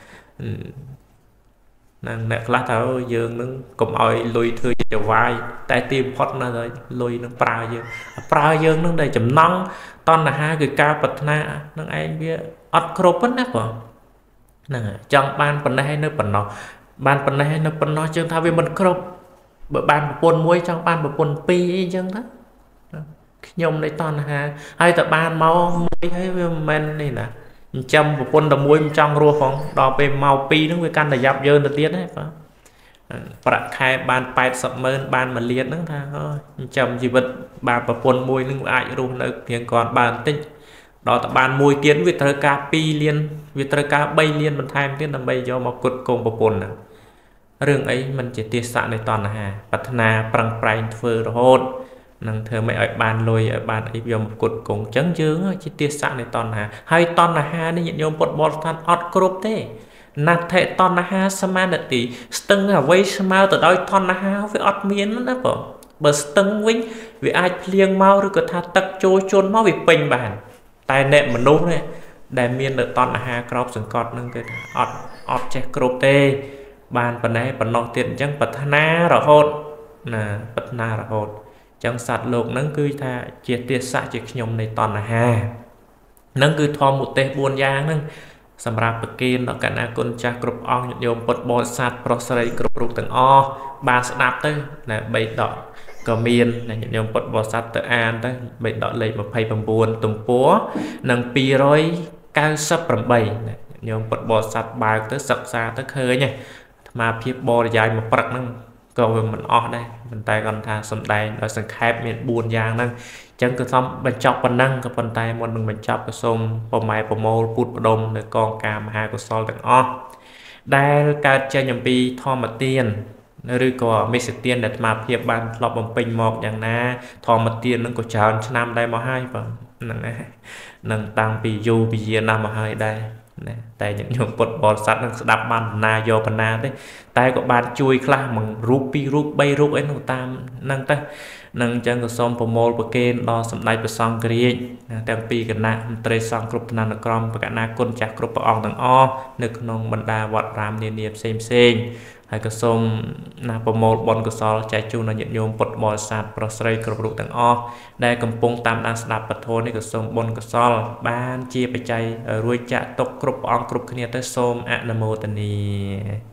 nàng nè lá thảo dương nó cũng oi lùi thưa cho vai tại tim hot nó rồi lùi nó prao dương nó đây chấm nong toàn là 2 người cao bật na nó ai biết ọt crop hết nè vợ nè trong ban phần này nó phần nó ban phần này nó phần nó chương thao về mình crop bữa ban buồn muối trong ban buồn pi chương đó nhom đấy toàn là hay tập ban máu muối thấy men này nè trăm một quân đồng muối trong rùa phong đò về màu pi nó với căn là dập dơ được tiếng đấy phải bạc khai ban bài sập mơn ban mà liệt nó tha thôi chầm gì vật bà và quân môi nó ai luôn nữa hiện còn bàn tinh đó là ban môi kiến việt thơ ca pi liên việt thơ ca bay liên mình thay tiếng làm bay do một cột cùng một quân nè rừng ấy mình chỉ tiết xạ này toàn là hà bát na prang prang phơ hôn năng thơ mấy ở bàn lôi ở bàn ấy do một cột cùng chấn chướng chỉ tiết xạ này toàn là hay toàn là hà nên nhận nhôm bột bột than ọt crop thế nát thể toàn là ha saman tí stưng là vây mau từ đôi toàn là ha với ọt miến đó vợ bờ stưng vinh vì ai liêng mau rồi có tha tắc trôi chôn máu vì bình bản tài nệm mà đúng này đại miên được toàn là ha crop sừng cọt nâng cái ọt ọt che crop tê bàn phần này phần nọ tiền chẳng bật na rồi hôn nè bật na rồi hôn chẳng sạt lột nâng cư tha chia tiết xạ chỉ nhom này toàn là ha nâng cư thò một tê buồn giang nângสำหรับประเกณฑ์ต่อการอากุลจากกรุบอองโยมปดบอลสัตว์ปลอสไลกรุบรูต่างอ้อบานสนับตื้อนะใบดอกก็มีนนะโยมปดบอลสัตว์ตัวอ่านตื้อใบดอกเลยมาไพ่บำบุญตุ่มปัวนังปีร้อยเก้าสิบประใบนะโยมปดบอลสัตว์บางตื้อสักษาตื้อเคยเนี่ยมาเพียบบอลใหญ่มาปรักนั่งก็มันอ้อได้มันตายกันทาสมได้เราสังเกตมีบุญยางนั่งจังก็ทำบรรจบปนังกับปนตายมันหนึ่งบรรจบกับสมปมไม้ปมโมปุดปดมในกองกามหากสอลต่างอ้อได้การเจริญปีทอมาเตียนหรือก็ไม่เสียเตียนแต่มาเพียบบานหลบบำเพ็ญหมอกอย่างน่าทอมาเตียนนั่งก็ชาวชนำได้มาให้ป่ะนั่นไงนั่งตังปียูปีเยียนำมาให้ได้แต่ยังยงปดบอลสัตว์นั่งดับมันนาโยปนาได้แต่ก็บานจุยคลามึงรูปปีรูปใบรูปไอ้หนูตามนั่งแต่นั่งจังก็สมประโมลประเกณฑ์รอสำได้ประซองกรีดแต่ปีกันนะเตรซองกรุบนันกรมประกันนาคนจากกรุบประอองต่างอ้อนึกนองบรรดาวัดรามเนียบเซมให้ก็สมนาประโมลบอลก็สอใจจูนยันโยมปดบอลสัตว์ประเสริฐกรุบรูต่างอ้อได้กำปงตามนาสดับปะโทนี่ก็สมบอลก็สอบ้านเจียไปใจรวยจะตกกรุบประอองกรุบขณียเตสมอะนโมตนี